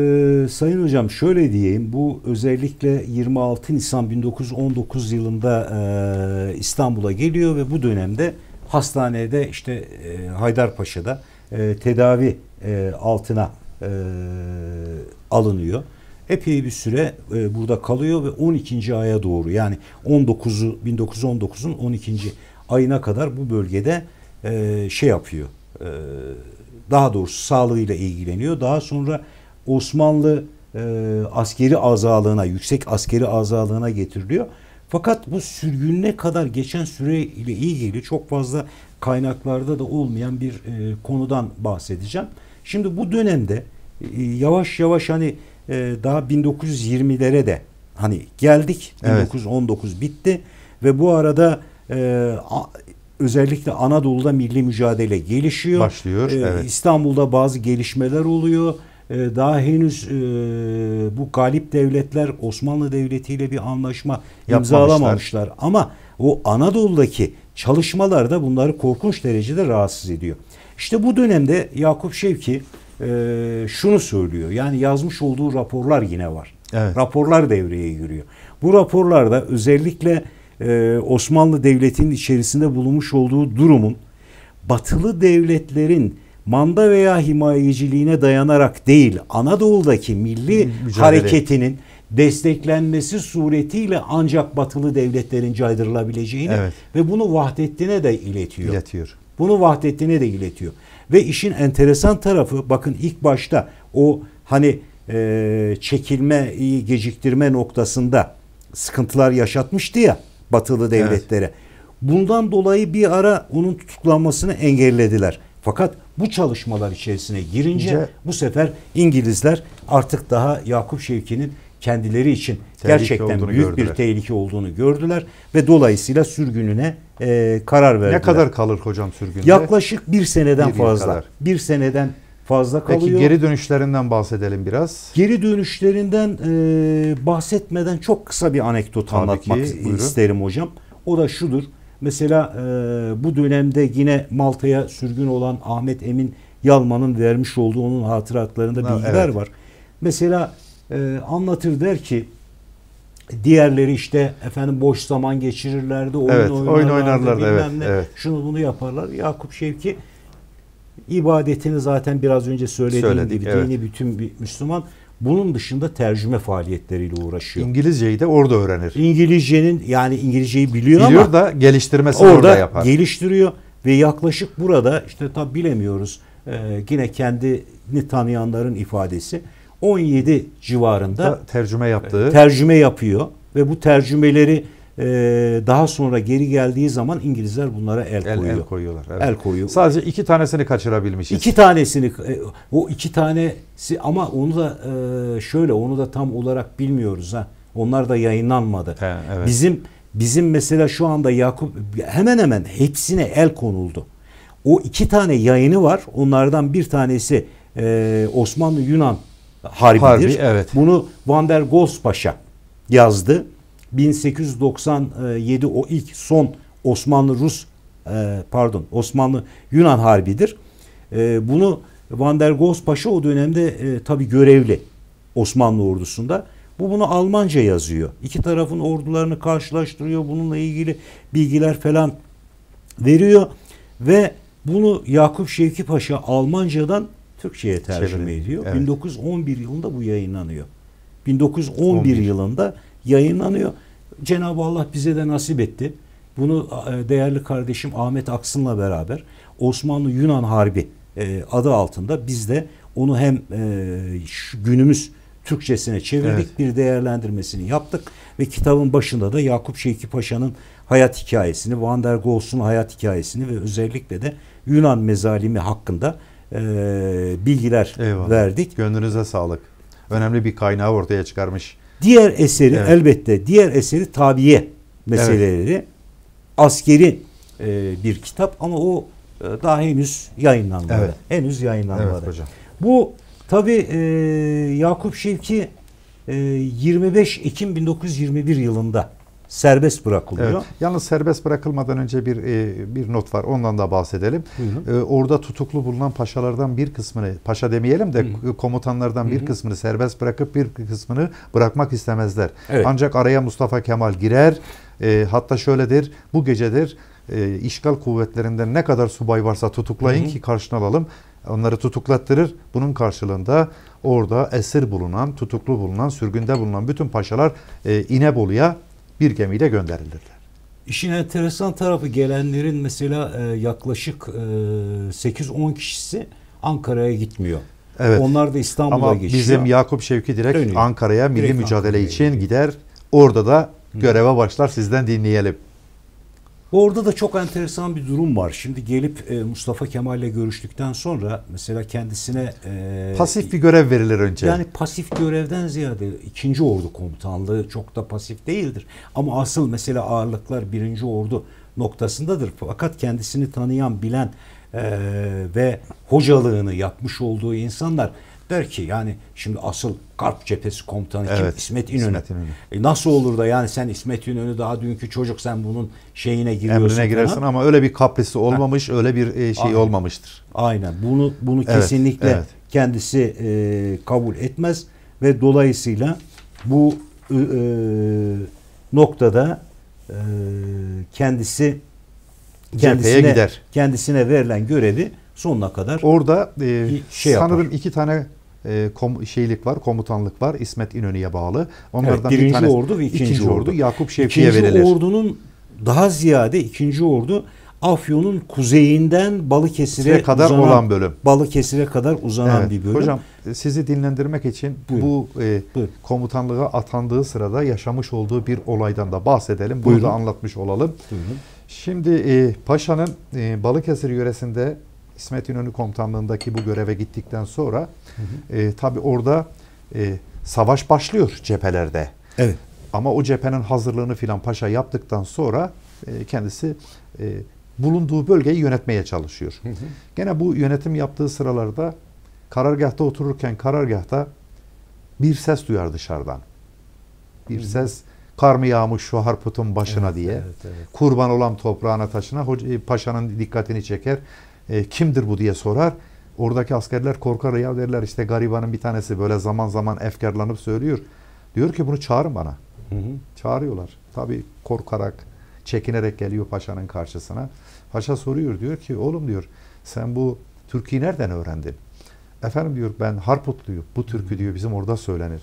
Sayın Hocam şöyle diyeyim, bu özellikle yirmi altı Nisan bin dokuz yüz on dokuz yılında e, İstanbul'a geliyor ve bu dönemde hastanede işte e, Haydarpaşa'da e, tedavi e, altına e, alınıyor. Epey bir süre e, burada kalıyor ve on ikinci aya doğru, yani on dokuzu bin dokuz yüz on dokuzun on ikinci ayına kadar bu bölgede e, şey yapıyor. E, daha doğrusu sağlığıyla ilgileniyor. Daha sonra Osmanlı e, askeri azalığına, yüksek askeri azalığına getiriliyor. Fakat bu sürgününe kadar geçen süre ile ilgili çok fazla kaynaklarda da olmayan bir e, konudan bahsedeceğim. Şimdi bu dönemde e, yavaş yavaş hani e, daha bin dokuz yüz yirmilere de hani geldik. Evet. bin dokuz yüz on dokuz bitti ve bu arada e, a, özellikle Anadolu'da milli mücadele gelişiyor. Başlıyor. E, evet. İstanbul'da bazı gelişmeler oluyor. E, daha henüz e, bu galip devletler Osmanlı Devleti ile bir anlaşma imzalamamışlar. Ama o Anadolu'daki çalışmalar da bunları korkunç derecede rahatsız ediyor. İşte bu dönemde Yakup Şevki e, şunu söylüyor. Yani yazmış olduğu raporlar yine var. Evet. Raporlar devreye giriyor. Bu raporlarda özellikle e, Osmanlı Devleti'nin içerisinde bulunmuş olduğu durumun batılı devletlerin manda veya himayeciliğine dayanarak değil, Anadolu'daki milli Mücadele. hareketinin desteklenmesi suretiyle ancak batılı devletlerin caydırılabileceğini evet. ve bunu Vahdettin'e de iletiyor. İletiyor. Bunu Vahdettin'e de iletiyor. Ve işin enteresan tarafı, bakın ilk başta o hani e, çekilmeyi geciktirme noktasında sıkıntılar yaşatmıştı ya batılı devletlere. Evet. Bundan dolayı bir ara onun tutuklanmasını engellediler. Fakat bu çalışmalar içerisine girince İnce, bu sefer İngilizler artık daha Yakup Şevki'nin kendileri için gerçekten büyük gördüler. bir tehlike olduğunu gördüler ve dolayısıyla sürgününe e, karar verdiler. Ne kadar kalır hocam sürgünde? Yaklaşık bir seneden bir fazla. Kadar. Bir seneden fazla kalıyor. Peki geri dönüşlerinden bahsedelim biraz. Geri dönüşlerinden e, bahsetmeden çok kısa bir anekdot Tabii anlatmak ki, isterim hocam. O da şudur. Mesela e, bu dönemde yine Malta'ya sürgün olan Ahmet Emin Yalman'ın vermiş olduğu onun hatıratlarında ha, bilgiler evet. var. Mesela e, anlatır der ki diğerleri işte efendim boş zaman geçirirlerdi, oyun evet, oynarlardı, oyun oynarlardı evet, ne, evet. şunu bunu yaparlar. Yakup Şevki ibadetini zaten biraz önce söylediğim Söyledik, gibi evet. dini bütün bir Müslüman. Bunun dışında tercüme faaliyetleriyle uğraşıyor. İngilizceyi de orada öğrenir. İngilizcenin yani İngilizceyi biliyor, biliyor ama da geliştirmesini orada, orada yapar. Geliştiriyor ve yaklaşık burada işte tabi bilemiyoruz e, yine kendini tanıyanların ifadesi on yedi civarında da tercüme yaptığı. Tercüme yapıyor ve bu tercümeleri e, daha sonra geri geldiği zaman İngilizler bunlara el, el koyuyor. El koyuyorlar. Evet. El koyuyor. Sadece iki tanesini kaçırabilmişiz. İki tanesini o iki tanesi ama onu da e, şöyle onu da tam olarak bilmiyoruz ha. Onlar da yayınlanmadı. He, evet. Bizim bizim mesela şu anda Yakup hemen hemen hepsine el konuldu. O iki tane yayını var. Onlardan bir tanesi e, Osmanlı Yunan Harbidir. Harbi, evet. Bunu Van der Goltz Paşa yazdı. bin sekiz yüz doksan yedi o ilk son Osmanlı Rus pardon Osmanlı Yunan Harbidir. Bunu Van der Goltz Paşa o dönemde tabii görevli Osmanlı ordusunda. Bu bunu Almanca yazıyor. İki tarafın ordularını karşılaştırıyor. Bununla ilgili bilgiler falan veriyor ve bunu Yakup Şevki Paşa Almancadan Türkçe'ye tercüme Çeviri. ediyor. Evet. bin dokuz yüz on bir yılında bu yayınlanıyor. bin dokuz yüz on bir on bir yılında yayınlanıyor. Cenab-ı Allah bize de nasip etti. Bunu değerli kardeşim Ahmet Aksın'la beraber Osmanlı Yunan Harbi adı altında biz de onu hem şu günümüz Türkçesine çevirdik, evet. bir değerlendirmesini yaptık ve kitabın başında da Yakup Şevki Paşa'nın hayat hikayesini, Van der Goltz'un hayat hikayesini ve özellikle de Yunan mezalimi hakkında e, bilgiler Eyvallah. verdik. Gönlünüze sağlık. Önemli bir kaynağı ortaya çıkarmış. Diğer eseri evet. elbette diğer eseri tabiye meseleleri evet. askeri e, bir kitap ama o e, daha henüz yayınlanmadı. Evet. Henüz yayınlanmadı. Evet, hocam. Bu tabii e, Yakup Şevki e, yirmi beş Ekim bin dokuz yüz yirmi bir yılında serbest bırakılıyor. Evet. Yalnız serbest bırakılmadan önce bir e, bir not var. Ondan da bahsedelim. E, orada tutuklu bulunan paşalardan bir kısmını, paşa demeyelim de Hı-hı. komutanlardan bir Hı-hı. kısmını serbest bırakıp bir kısmını bırakmak istemezler. Evet. Ancak araya Mustafa Kemal girer. E, hatta şöyledir. Bu gecedir e, işgal kuvvetlerinden ne kadar subay varsa tutuklayın Hı-hı. ki karşına alalım. Onları tutuklattırır. Bunun karşılığında orada esir bulunan, tutuklu bulunan, sürgünde bulunan bütün paşalar e, İnebolu'ya bir gemiyle gönderilirler. İşin enteresan tarafı gelenlerin mesela e, yaklaşık e, sekiz on kişisi Ankara'ya gitmiyor. Evet. Onlar da İstanbul'a Ama geçiyor. Bizim Yakup Şevki direkt Dönüyor. Ankara'ya milli direkt mücadele Ankara'ya için gidiyor. gider. Orada da göreve başlar. Sizden dinleyelim. Orada da çok enteresan bir durum var. Şimdi gelip e, Mustafa Kemal'le görüştükten sonra mesela kendisine e, pasif bir görev verilir önce. Yani pasif görevden ziyade ikinci Ordu Komutanlığı çok da pasif değildir. Ama asıl mesela ağırlıklar birinci Ordu noktasındadır. Fakat kendisini tanıyan, bilen e, ve hocalığını yapmış olduğu insanlar der ki yani şimdi asıl Garp Cephesi Komutanı kim? Evet, İsmet İnönü. İsmet İnönü. E nasıl olur da yani sen İsmet İnönü daha dünkü çocuk, sen bunun şeyine giriyorsun. Emrine girersin falan. Ama öyle bir kaprisi olmamış, ha. öyle bir şey Aynen. olmamıştır. Aynen. Bunu bunu evet, kesinlikle evet. kendisi e, kabul etmez ve dolayısıyla bu e, noktada e, kendisi kendisine gider. Kendisine verilen görevi sonuna kadar orada e, şey sanırım yapar. iki tane e, kom, şeylik var, komutanlık var İsmet İnönü'ye bağlı. Onlardan evet, bir tanesi ordu ve ikinci, ikinci ordu. ordu Yakup Şevki'ye verilir. İkinci ordunun daha ziyade ikinci ordu Afyon'un kuzeyinden Balıkesir'e kadar uzanan, olan bölüm. Balıkesir'e kadar uzanan evet. bir bölüm. Hocam sizi dinlendirmek için Buyurun. bu e, komutanlığa atandığı sırada yaşamış olduğu bir olaydan da bahsedelim. Bunu da anlatmış olalım. Buyurun. Şimdi e, Paşa'nın e, Balıkesir yöresinde İsmet İnönü komutanlığındaki bu göreve gittikten sonra hı hı. E, tabii orada e, savaş başlıyor cephelerde. Evet. Ama o cephenin hazırlığını filan Paşa yaptıktan sonra e, kendisi e, bulunduğu bölgeyi yönetmeye çalışıyor. Hı hı. Gene bu yönetim yaptığı sıralarda karargahta otururken karargahta bir ses duyar dışarıdan. Bir hı hı. ses kar mı yağmış şu harputun başına evet, diye. Evet, evet. Kurban olan toprağına taşına Paşa'nın dikkatini çeker. E, kimdir bu diye sorar. Oradaki askerler korkar ya derler işte garibanın bir tanesi böyle zaman zaman efkarlanıp söylüyor. Diyor ki bunu çağırın bana. Hı hı. Çağırıyorlar. Tabii korkarak, çekinerek geliyor Paşa'nın karşısına. Paşa soruyor diyor ki oğlum diyor sen bu türküyü nereden öğrendin? Efendim diyor ben Harputluyum. Bu türkü diyor bizim orada söylenir.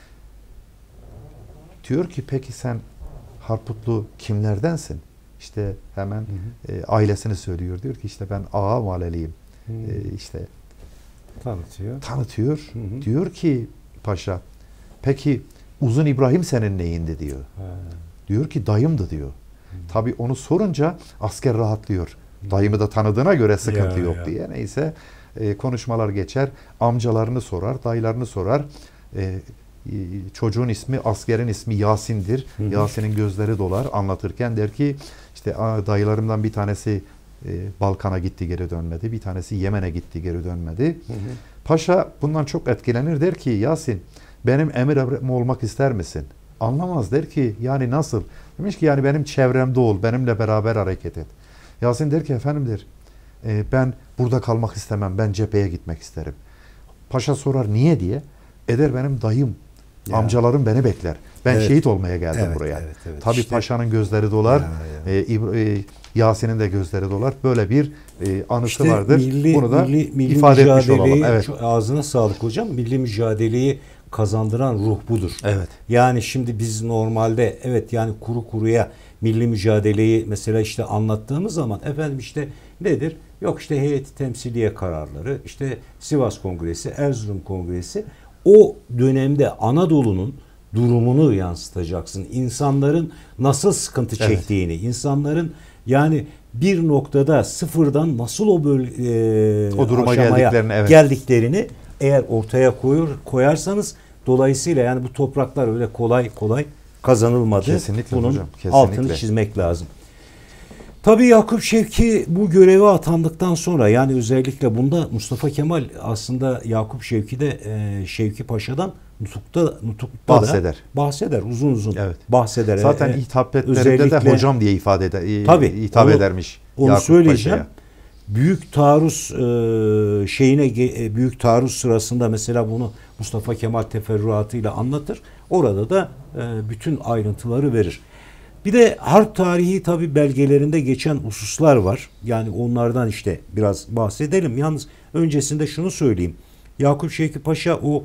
Diyor ki peki sen Harputlu kimlerdensin? İşte hemen hı hı. E, ailesini söylüyor. Diyor ki işte ben ağa valeliyim. E, işte tanıtıyor. Tanıtıyor. Hı hı. Diyor ki Paşa peki Uzun İbrahim senin neyindi diyor. He. Diyor ki dayımdı diyor. Hı. Tabii onu sorunca asker rahatlıyor. Hı. Dayımı da tanıdığına göre sıkıntı ya, yok ya. diye. Neyse e, konuşmalar geçer. Amcalarını sorar, dayılarını sorar. E, çocuğun ismi, askerin ismi Yasin'dir. Hı hı. Yasin'in gözleri dolar anlatırken der ki işte dayılarımdan bir tanesi e, Balkan'a gitti geri dönmedi. Bir tanesi Yemen'e gitti geri dönmedi. Hı hı. Paşa bundan çok etkilenir der ki Yasin benim emir emrim olmak ister misin? Anlamaz der ki yani nasıl? Demiş ki yani benim çevremde ol, benimle beraber hareket et. Yasin der ki efendim der e, ben burada kalmak istemem, ben cepheye gitmek isterim. Paşa sorar niye diye. Eder benim dayım, ya. amcalarım beni bekler. Ben evet. şehit olmaya geldim evet, buraya. Evet, evet. Tabii işte, Paşa'nın gözleri dolar, ya, ya. E, e, Yasin'in de gözleri dolar. Böyle bir e, anısı işte vardır. Milli, Bunu da milli, milli ifade etmiş olalım. Evet. Ağzına sağlık hocam. Milli mücadeleyi kazandıran ruh budur. Evet. Yani şimdi biz normalde evet yani kuru kuruya milli mücadeleyi mesela işte anlattığımız zaman efendim işte nedir? Yok işte heyeti temsiliye kararları, işte Sivas Kongresi, Erzurum Kongresi. O dönemde Anadolu'nun durumunu yansıtacaksın. İnsanların nasıl sıkıntı çektiğini, evet. insanların yani bir noktada sıfırdan nasıl o bölge e, o duruma geldiklerini, evet. geldiklerini eğer ortaya koyur, koyarsanız dolayısıyla yani bu topraklar öyle kolay kolay kazanılmadı. Kesinlikle Bunun hocam. Kesinlikle. altını çizmek lazım. Tabii Yakup Şevki bu göreve atandıktan sonra yani özellikle bunda Mustafa Kemal aslında Yakup Şevki'de e, Şevki Paşa'dan nutukta, nutukta bahseder. Da bahseder. Uzun uzun evet. bahseder. Zaten e, hitapetlerinde de hocam diye ifade eder, tabii, hitap onu, edermiş. Onu Yakup söyleyeceğim. Paşa'ya. Büyük taarruz e, şeyine büyük taarruz sırasında mesela bunu Mustafa Kemal teferruatıyla anlatır. Orada da e, bütün ayrıntıları verir. Bir de harp tarihi tabi belgelerinde geçen hususlar var. Yani onlardan işte biraz bahsedelim. Yalnız öncesinde şunu söyleyeyim. Yakup Şevki Paşa o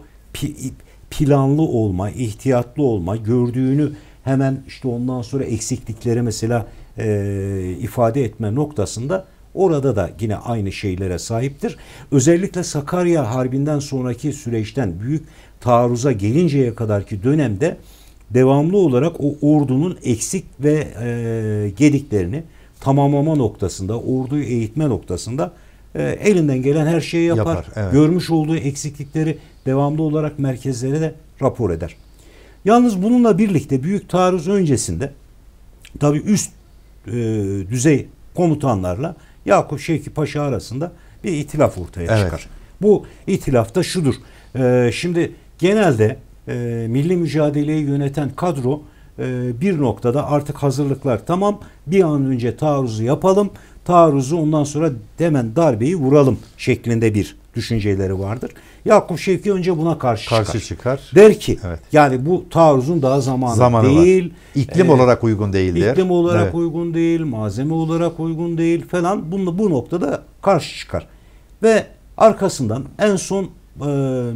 planlı olma, ihtiyatlı olma, gördüğünü hemen işte ondan sonra eksiklikleri mesela e, ifade etme noktasında orada da yine aynı şeylere sahiptir. Özellikle Sakarya Harbi'nden sonraki süreçten büyük taarruza gelinceye kadarki dönemde devamlı olarak o ordunun eksik ve e, gediklerini tamamlama noktasında, orduyu eğitme noktasında e, elinden gelen her şeyi yapar. yapar evet. Görmüş olduğu eksiklikleri devamlı olarak merkezlere de rapor eder. Yalnız bununla birlikte büyük taarruz öncesinde tabii üst e, düzey komutanlarla Yakup Şevki Paşa arasında bir itilaf ortaya evet. çıkar. Bu itilaf da şudur. E, şimdi genelde e, milli mücadeleyi yöneten kadro e, bir noktada artık hazırlıklar tamam, bir an önce taarruzu yapalım, taarruzu ondan sonra hemen darbeyi vuralım şeklinde bir düşünceleri vardır. Yakup Şevki önce buna karşı, karşı çıkar. çıkar. Der ki evet. yani bu taarruzun daha zamanı, zamanı değil. Var. İklim e, olarak uygun değil der. İklim olarak evet. uygun değil, malzeme olarak uygun değil falan. Bunu bu noktada karşı çıkar. Ve arkasından en son e,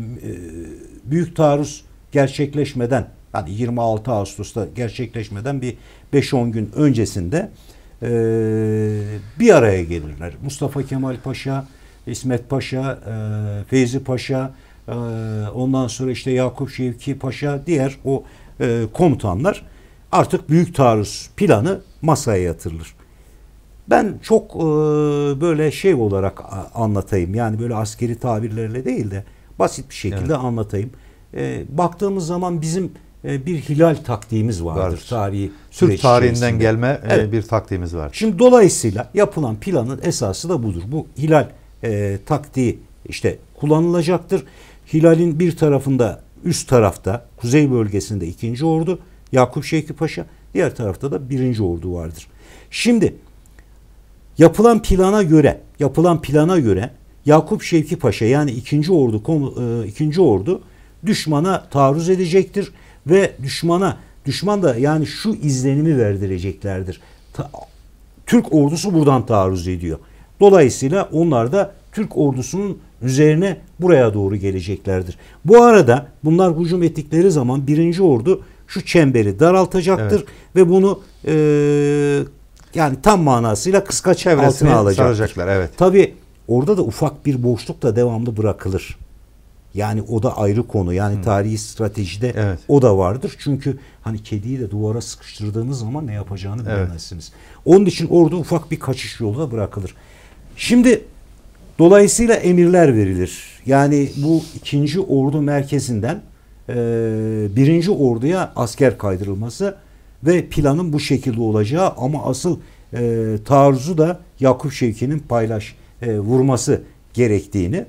büyük taarruz gerçekleşmeden, yani yirmi altı Ağustos'ta gerçekleşmeden bir beş on gün öncesinde e, bir araya gelirler. Mustafa Kemal Paşa, İsmet Paşa, e, Feyzi Paşa, e, ondan sonra işte Yakup Şevki Paşa, diğer o e, komutanlar artık büyük taarruz planı masaya yatırılır. Ben çok e, böyle şey olarak anlatayım, yani böyle askeri tabirlerle değil de basit bir şekilde evet. anlatayım. E, baktığımız zaman bizim e, bir hilal taktiğimiz vardır. vardır. Tarihi Türk tarihinden gelme e, evet. bir taktiğimiz var. Şimdi dolayısıyla yapılan planın esası da budur. Bu hilal e, taktiği işte kullanılacaktır. Hilal'in bir tarafında, üst tarafta, kuzey bölgesinde ikinci ordu Yakup Şevki Paşa, diğer tarafta da birinci ordu vardır. Şimdi yapılan plana göre, yapılan plana göre Yakup Şevki Paşa, yani ikinci ordu e, ikinci ordu düşmana taarruz edecektir ve düşmana düşman da yani şu izlenimi verdireceklerdir. Ta, Türk ordusu buradan taarruz ediyor. Dolayısıyla onlar da Türk ordusunun üzerine buraya doğru geleceklerdir. Bu arada bunlar hücum ettikleri zaman birinci ordu şu çemberi daraltacaktır evet. ve bunu e, yani tam manasıyla kıskaç altına alacaktır. Evet. Tabii orada da ufak bir boşluk da devamlı bırakılır. Yani o da ayrı konu. Yani hmm. tarihi stratejide evet. o da vardır. Çünkü hani kediyi de duvara sıkıştırdığınız zaman ne yapacağını bilemezsiniz. Evet. Onun için orada ufak bir kaçış yolu da bırakılır. Şimdi dolayısıyla emirler verilir. Yani bu ikinci ordu merkezinden e, birinci orduya asker kaydırılması ve planın bu şekilde olacağı, ama asıl e, taarruzu da Yakup Şevki'nin paylaş e, vurması gerektiğini.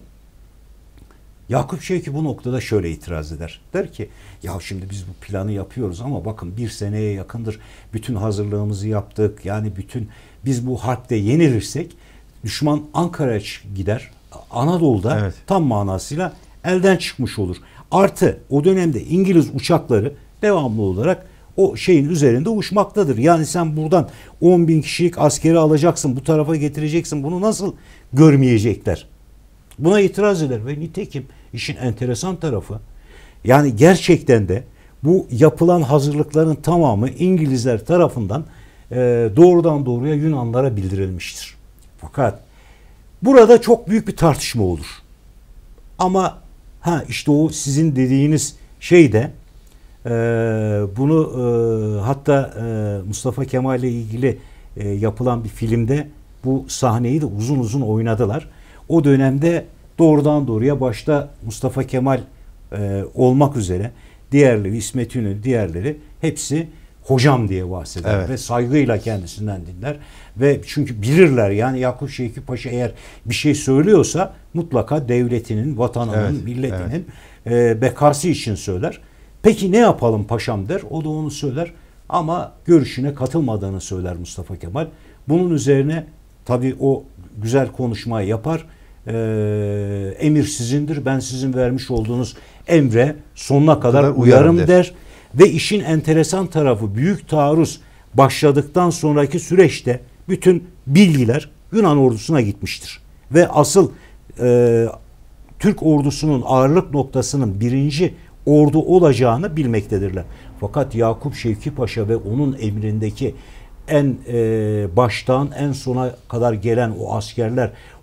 Yakup Şevki bu noktada şöyle itiraz eder. Der ki ya şimdi biz bu planı yapıyoruz ama bakın bir seneye yakındır bütün hazırlığımızı yaptık. Yani bütün biz bu harpte yenilirsek düşman Ankara'ya gider. Anadolu'da evet. tam manasıyla elden çıkmış olur. Artı o dönemde İngiliz uçakları devamlı olarak o şeyin üzerinde uçmaktadır. Yani sen buradan on bin kişilik askeri alacaksın, bu tarafa getireceksin. Bunu nasıl görmeyecekler? Buna itiraz eder ve nitekim işin enteresan tarafı, yani gerçekten de bu yapılan hazırlıkların tamamı İngilizler tarafından e, doğrudan doğruya Yunanlara bildirilmiştir. Fakat burada çok büyük bir tartışma olur. Ama ha işte o sizin dediğiniz şey de e, bunu e, hatta e, Mustafa Kemal ile ilgili e, yapılan bir filmde bu sahneyi de uzun uzun oynadılar. O dönemde doğrudan doğruya başta Mustafa Kemal e, olmak üzere diğerleri, İsmet İnönü, diğerleri hepsi hocam diye bahseder evet. ve saygıyla kendisinden dinler. Ve çünkü bilirler, yani Yakup Şevki Paşa eğer bir şey söylüyorsa mutlaka devletinin, vatanının, evet. milletinin evet. E, bekası için söyler. Peki ne yapalım paşam der. O da onu söyler ama görüşüne katılmadığını söyler Mustafa Kemal. Bunun üzerine tabii o güzel konuşmayı yapar. Ee, emir sizindir, ben sizin vermiş olduğunuz emre sonuna kadar, kadar uyarım der. der ve işin enteresan tarafı, büyük taarruz başladıktan sonraki süreçte bütün bilgiler Yunan ordusuna gitmiştir ve asıl e, Türk ordusunun ağırlık noktasının birinci ordu olacağını bilmektedirler. Fakat Yakup Şevki Paşa ve onun emrindeki en e, baştan en sona kadar gelen o askerler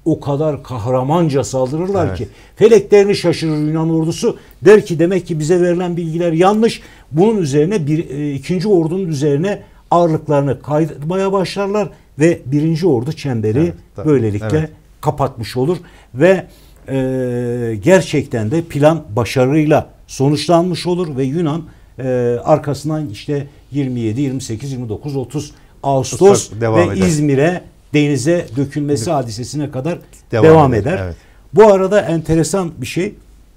o kadar kahramanca saldırırlar evet. ki feleklerini şaşırır Yunan ordusu. Der ki demek ki bize verilen bilgiler yanlış. Bunun üzerine bir e, ikinci ordunun üzerine ağırlıklarını kaydırmaya başlarlar ve birinci ordu çemberi evet, böylelikle evet. kapatmış olur ve e, gerçekten de plan başarıyla sonuçlanmış olur ve Yunan e, arkasından işte yirmi yedi, yirmi sekiz, yirmi dokuz, otuz Ağustos ve İzmir'e denize dökülmesi hadisesine kadar devam, devam eder. eder. Evet. Bu arada enteresan bir şey,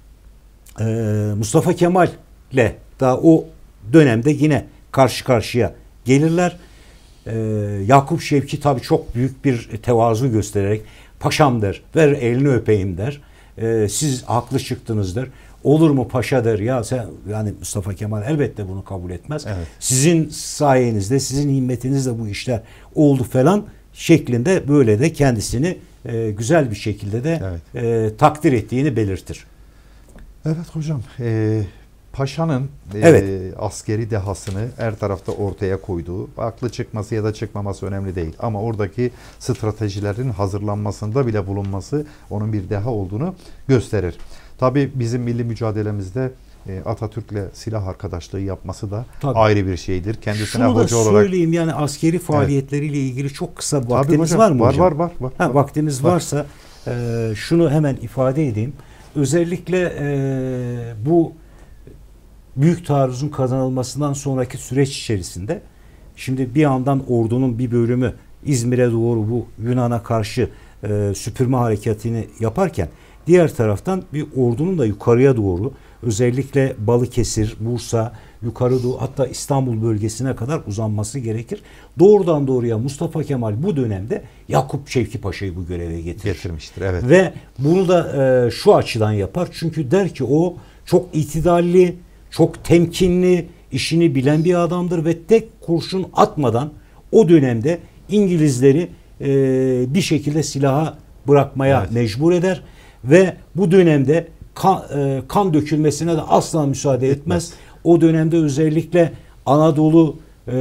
ee, Mustafa Kemal'le daha o dönemde yine karşı karşıya gelirler. Ee, Yakup Şevki tabii çok büyük bir tevazu göstererek paşam der, ver elini öpeyim der. Ee, siz haklı çıktınız der. Olur mu paşa der, ya sen, yani Mustafa Kemal elbette bunu kabul etmez. Evet. Sizin sayenizde, sizin himmetinizle bu işler oldu falan şeklinde böyle de kendisini e, güzel bir şekilde de evet. e, takdir ettiğini belirtir. Evet hocam. E, paşanın e, evet. askeri dehasını her tarafta ortaya koyduğu, aklı çıkması ya da çıkmaması önemli değil. Ama oradaki stratejilerin hazırlanmasında bile bulunması onun bir deha olduğunu gösterir. Tabii bizim milli mücadelemizde Atatürk'le silah arkadaşlığı yapması da tabii. ayrı bir şeydir. Kendisine Şunu hoca da olarak söyleyeyim, yani askeri faaliyetleriyle evet. ilgili çok kısa bir vaktimiz hocam, var mı var, hocam? Var var var. Ha, vaktimiz var. varsa e, şunu hemen ifade edeyim. Özellikle e, bu büyük taarruzun kazanılmasından sonraki süreç içerisinde şimdi bir yandan ordunun bir bölümü İzmir'e doğru bu Yunan'a karşı e, süpürme harekatını yaparken diğer taraftan bir ordunun da yukarıya doğru özellikle Balıkesir, Bursa, yukarı doğu hatta İstanbul bölgesine kadar uzanması gerekir. Doğrudan doğruya Mustafa Kemal bu dönemde Yakup Şevki Paşa'yı bu göreve getirir. Getirmiştir. Evet. Ve bunu da e, şu açıdan yapar. Çünkü der ki o çok itidalli, çok temkinli, işini bilen bir adamdır ve tek kurşun atmadan o dönemde İngilizleri e, bir şekilde silaha bırakmaya evet. mecbur eder ve bu dönemde kan, e, kan dökülmesine de asla müsaade etmez. etmez. O dönemde özellikle Anadolu e,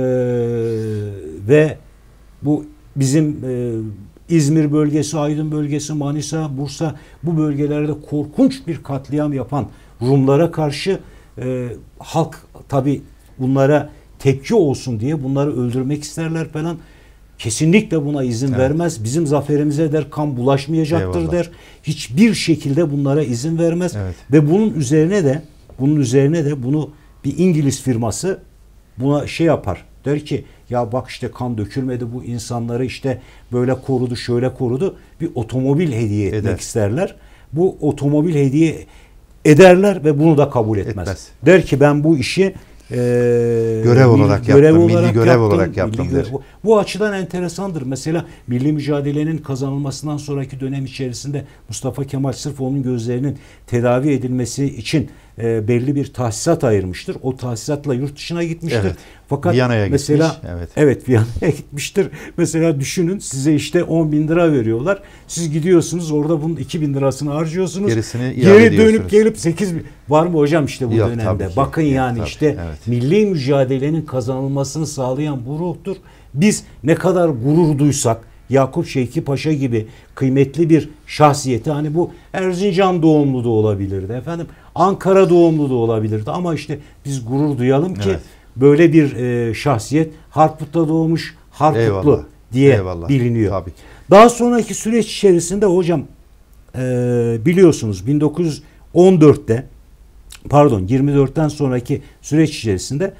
ve bu bizim e, İzmir bölgesi, Aydın bölgesi, Manisa, Bursa bu bölgelerde korkunç bir katliam yapan Rumlara karşı e, halk tabi bunlara tepki olsun diye bunları öldürmek isterler falan. Kesinlikle buna izin evet. vermez. Bizim zaferimize der kan bulaşmayacaktır Eyvallah. der. Hiçbir şekilde bunlara izin vermez. Evet. Ve bunun üzerine de bunun üzerine de bunu bir İngiliz firması buna şey yapar. Der ki ya bak işte kan dökülmedi, bu insanları işte böyle korudu, şöyle korudu. Bir otomobil hediye etmek Eder. isterler. Bu otomobil hediye ederler ve bunu da kabul etmez. etmez. Der ki ben bu işi e, görev olarak görev yaptım, olarak milli görev yaptım, olarak yaptım. Milli görev. Bu, bu açıdan enteresandır. Mesela milli mücadelenin kazanılmasından sonraki dönem içerisinde Mustafa Kemal sırf onun gözlerinin tedavi edilmesi için e, belli bir tahsisat ayırmıştır. O tahsisatla yurt dışına gitmiştir. Evet. Fakat Viyana'ya mesela gitmiş. Evet. evet Viyana'ya gitmiştir. Mesela düşünün, size işte on bin lira veriyorlar. Siz gidiyorsunuz orada bunun iki bin lirasını harcıyorsunuz. Gerisini geri dönüp gelip sekiz bin var mı hocam işte bu Yok, dönemde? Bakın Yok, yani tabii. işte evet. milli mücadelenin kazanılmasını sağlayan bu ruhtur. Biz ne kadar gurur duysak Yakup Şevki Paşa gibi kıymetli bir şahsiyeti, hani bu Erzincan doğumlu da olabilirdi efendim, Ankara doğumlu da olabilirdi ama işte biz gurur duyalım ki evet. böyle bir e, şahsiyet Harput'ta doğmuş, Harputlu Eyvallah. diye Eyvallah. biliniyor. Tabii. Daha sonraki süreç içerisinde hocam e, biliyorsunuz bin dokuz yüz on dörtte pardon yirmi dörtten sonraki süreç içerisinde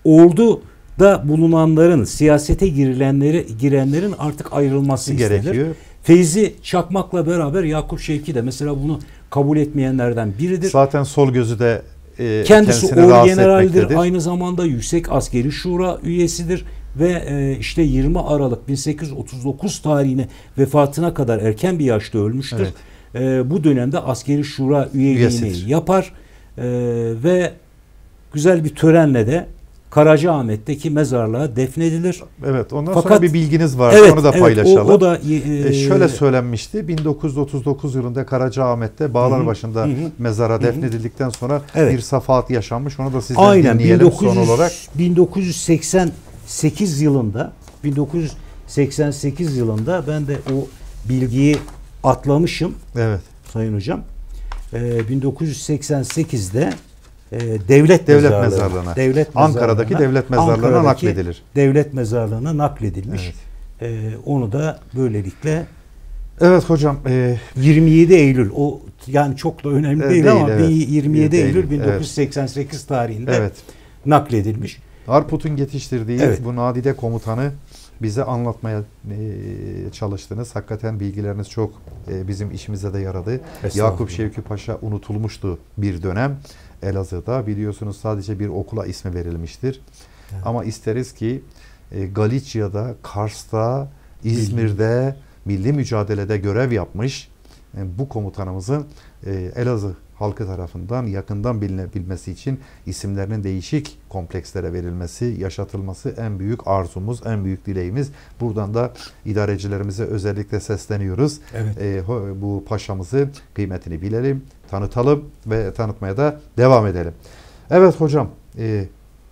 orduda bulunanların, siyasete girilenleri girenlerin artık ayrılması gerekiyor. İstenir. Feyzi Çakmak'la beraber Yakup Şevki de mesela bunu kabul etmeyenlerden biridir. Zaten sol gözü de e, kendisi orgeneraldir. Aynı zamanda Yüksek Askeri Şura üyesidir ve e, işte yirmi Aralık bin sekiz yüz otuz dokuz tarihine vefatına kadar erken bir yaşta ölmüştür. Evet. E, bu dönemde Askeri Şura üyeliğini Üyesidir. yapar e, ve güzel bir törenle de Karacaahmet'teki mezarlığa defnedilir. Evet, ondan Fakat, sonra bir bilginiz var. Evet, onu da evet, paylaşalım. O, o da e, şöyle söylenmişti. bin dokuz yüz otuz dokuz yılında Karacaahmet'te Bağlarbaşı'nda hı hı, mezara hı, defnedildikten sonra evet. bir safahat yaşanmış. Onu da sizden Aynen, dinleyelim bin dokuz yüz, son olarak. bin dokuz yüz seksen sekiz yılında bin dokuz yüz seksen sekiz yılında ben de o bilgiyi atlamışım. Evet. Sayın hocam. Ee, bin dokuz yüz seksen sekizde e, devlet, devlet mezarlığına, mezarlığına, devlet Ankara'daki mezarlığına, devlet mezarlığına Ankara'daki nakledilir. Devlet mezarlığına nakledilmiş. Evet. Ee, onu da böylelikle evet hocam. E, yirmi yedi Eylül o yani çok da önemli e, değil, değil ama evet. yirmi yedi değil, Eylül bin dokuz yüz seksen sekiz evet. tarihinde evet. nakledilmiş. Harput'un yetiştirdiği evet. bu nadide komutanı bize anlatmaya e, çalıştınız. Hakikaten bilgileriniz çok e, bizim işimize de yaradı. Yakup Şevki Paşa unutulmuştu bir dönem. Elazığ'da biliyorsunuz sadece bir okula ismi verilmiştir. Evet. Ama isteriz ki e, Galicia'da, Kars'ta, İzmir'de milli mücadelede görev yapmış e, bu komutanımızın e, Elazığ halkı tarafından yakından bilinebilmesi için isimlerinin değişik komplekslere verilmesi, yaşatılması en büyük arzumuz, en büyük dileğimiz. Buradan da idarecilerimize özellikle sesleniyoruz. Evet. E, bu paşamızı kıymetini bilelim, tanıtalım ve tanıtmaya da devam edelim. Evet hocam, e,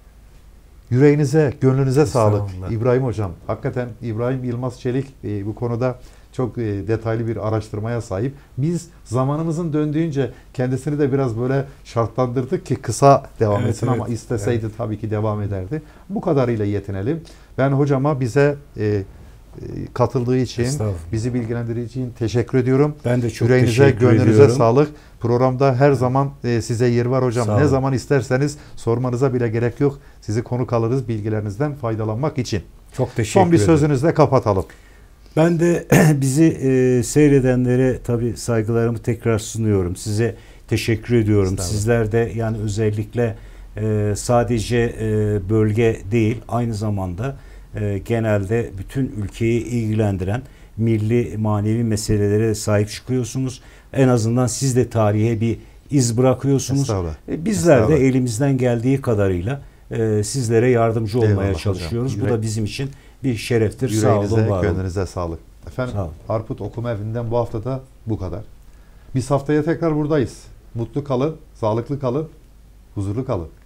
yüreğinize, gönlünüze sağlık İbrahim hocam. Hakikaten İbrahim Yılmaz Çelik e, bu konuda çok e, detaylı bir araştırmaya sahip. Biz zamanımızın döndüğünce kendisini de biraz böyle şartlandırdık ki kısa devam evet, etsin evet, ama isteseydi evet. tabii ki devam ederdi. Bu kadarıyla yetinelim. Ben hocama bize e, e, katıldığı için, bizi bilgilendirdiği için teşekkür ediyorum. Ben de çok Yüreğinize, teşekkür gönlünüze ediyorum. sağlık. Programda her zaman e, size yer var hocam. Ne zaman isterseniz sormanıza bile gerek yok. Sizi konuk alırız bilgilerinizden faydalanmak için. Çok teşekkür ederim. Son bir ederim. sözünüzle kapatalım. Ben de bizi e, seyredenlere tabii saygılarımı tekrar sunuyorum. Size teşekkür ediyorum. Sizler de yani özellikle e, sadece e, bölge değil, aynı zamanda e, genelde bütün ülkeyi ilgilendiren milli manevi meselelere sahip çıkıyorsunuz. En azından siz de tarihe bir iz bırakıyorsunuz. E, bizler de elimizden geldiği kadarıyla e, sizlere yardımcı olmaya Eyvallah çalışıyoruz. Hocam. Bu da bizim için bir şereftir. Yüreğinize, sağ olun, var olun. Gönlünüze sağlık. Efendim Sağ Harput Okuma Evi'nden bu hafta da bu kadar. Biz haftaya tekrar buradayız. Mutlu kalın, sağlıklı kalın, huzurlu kalın.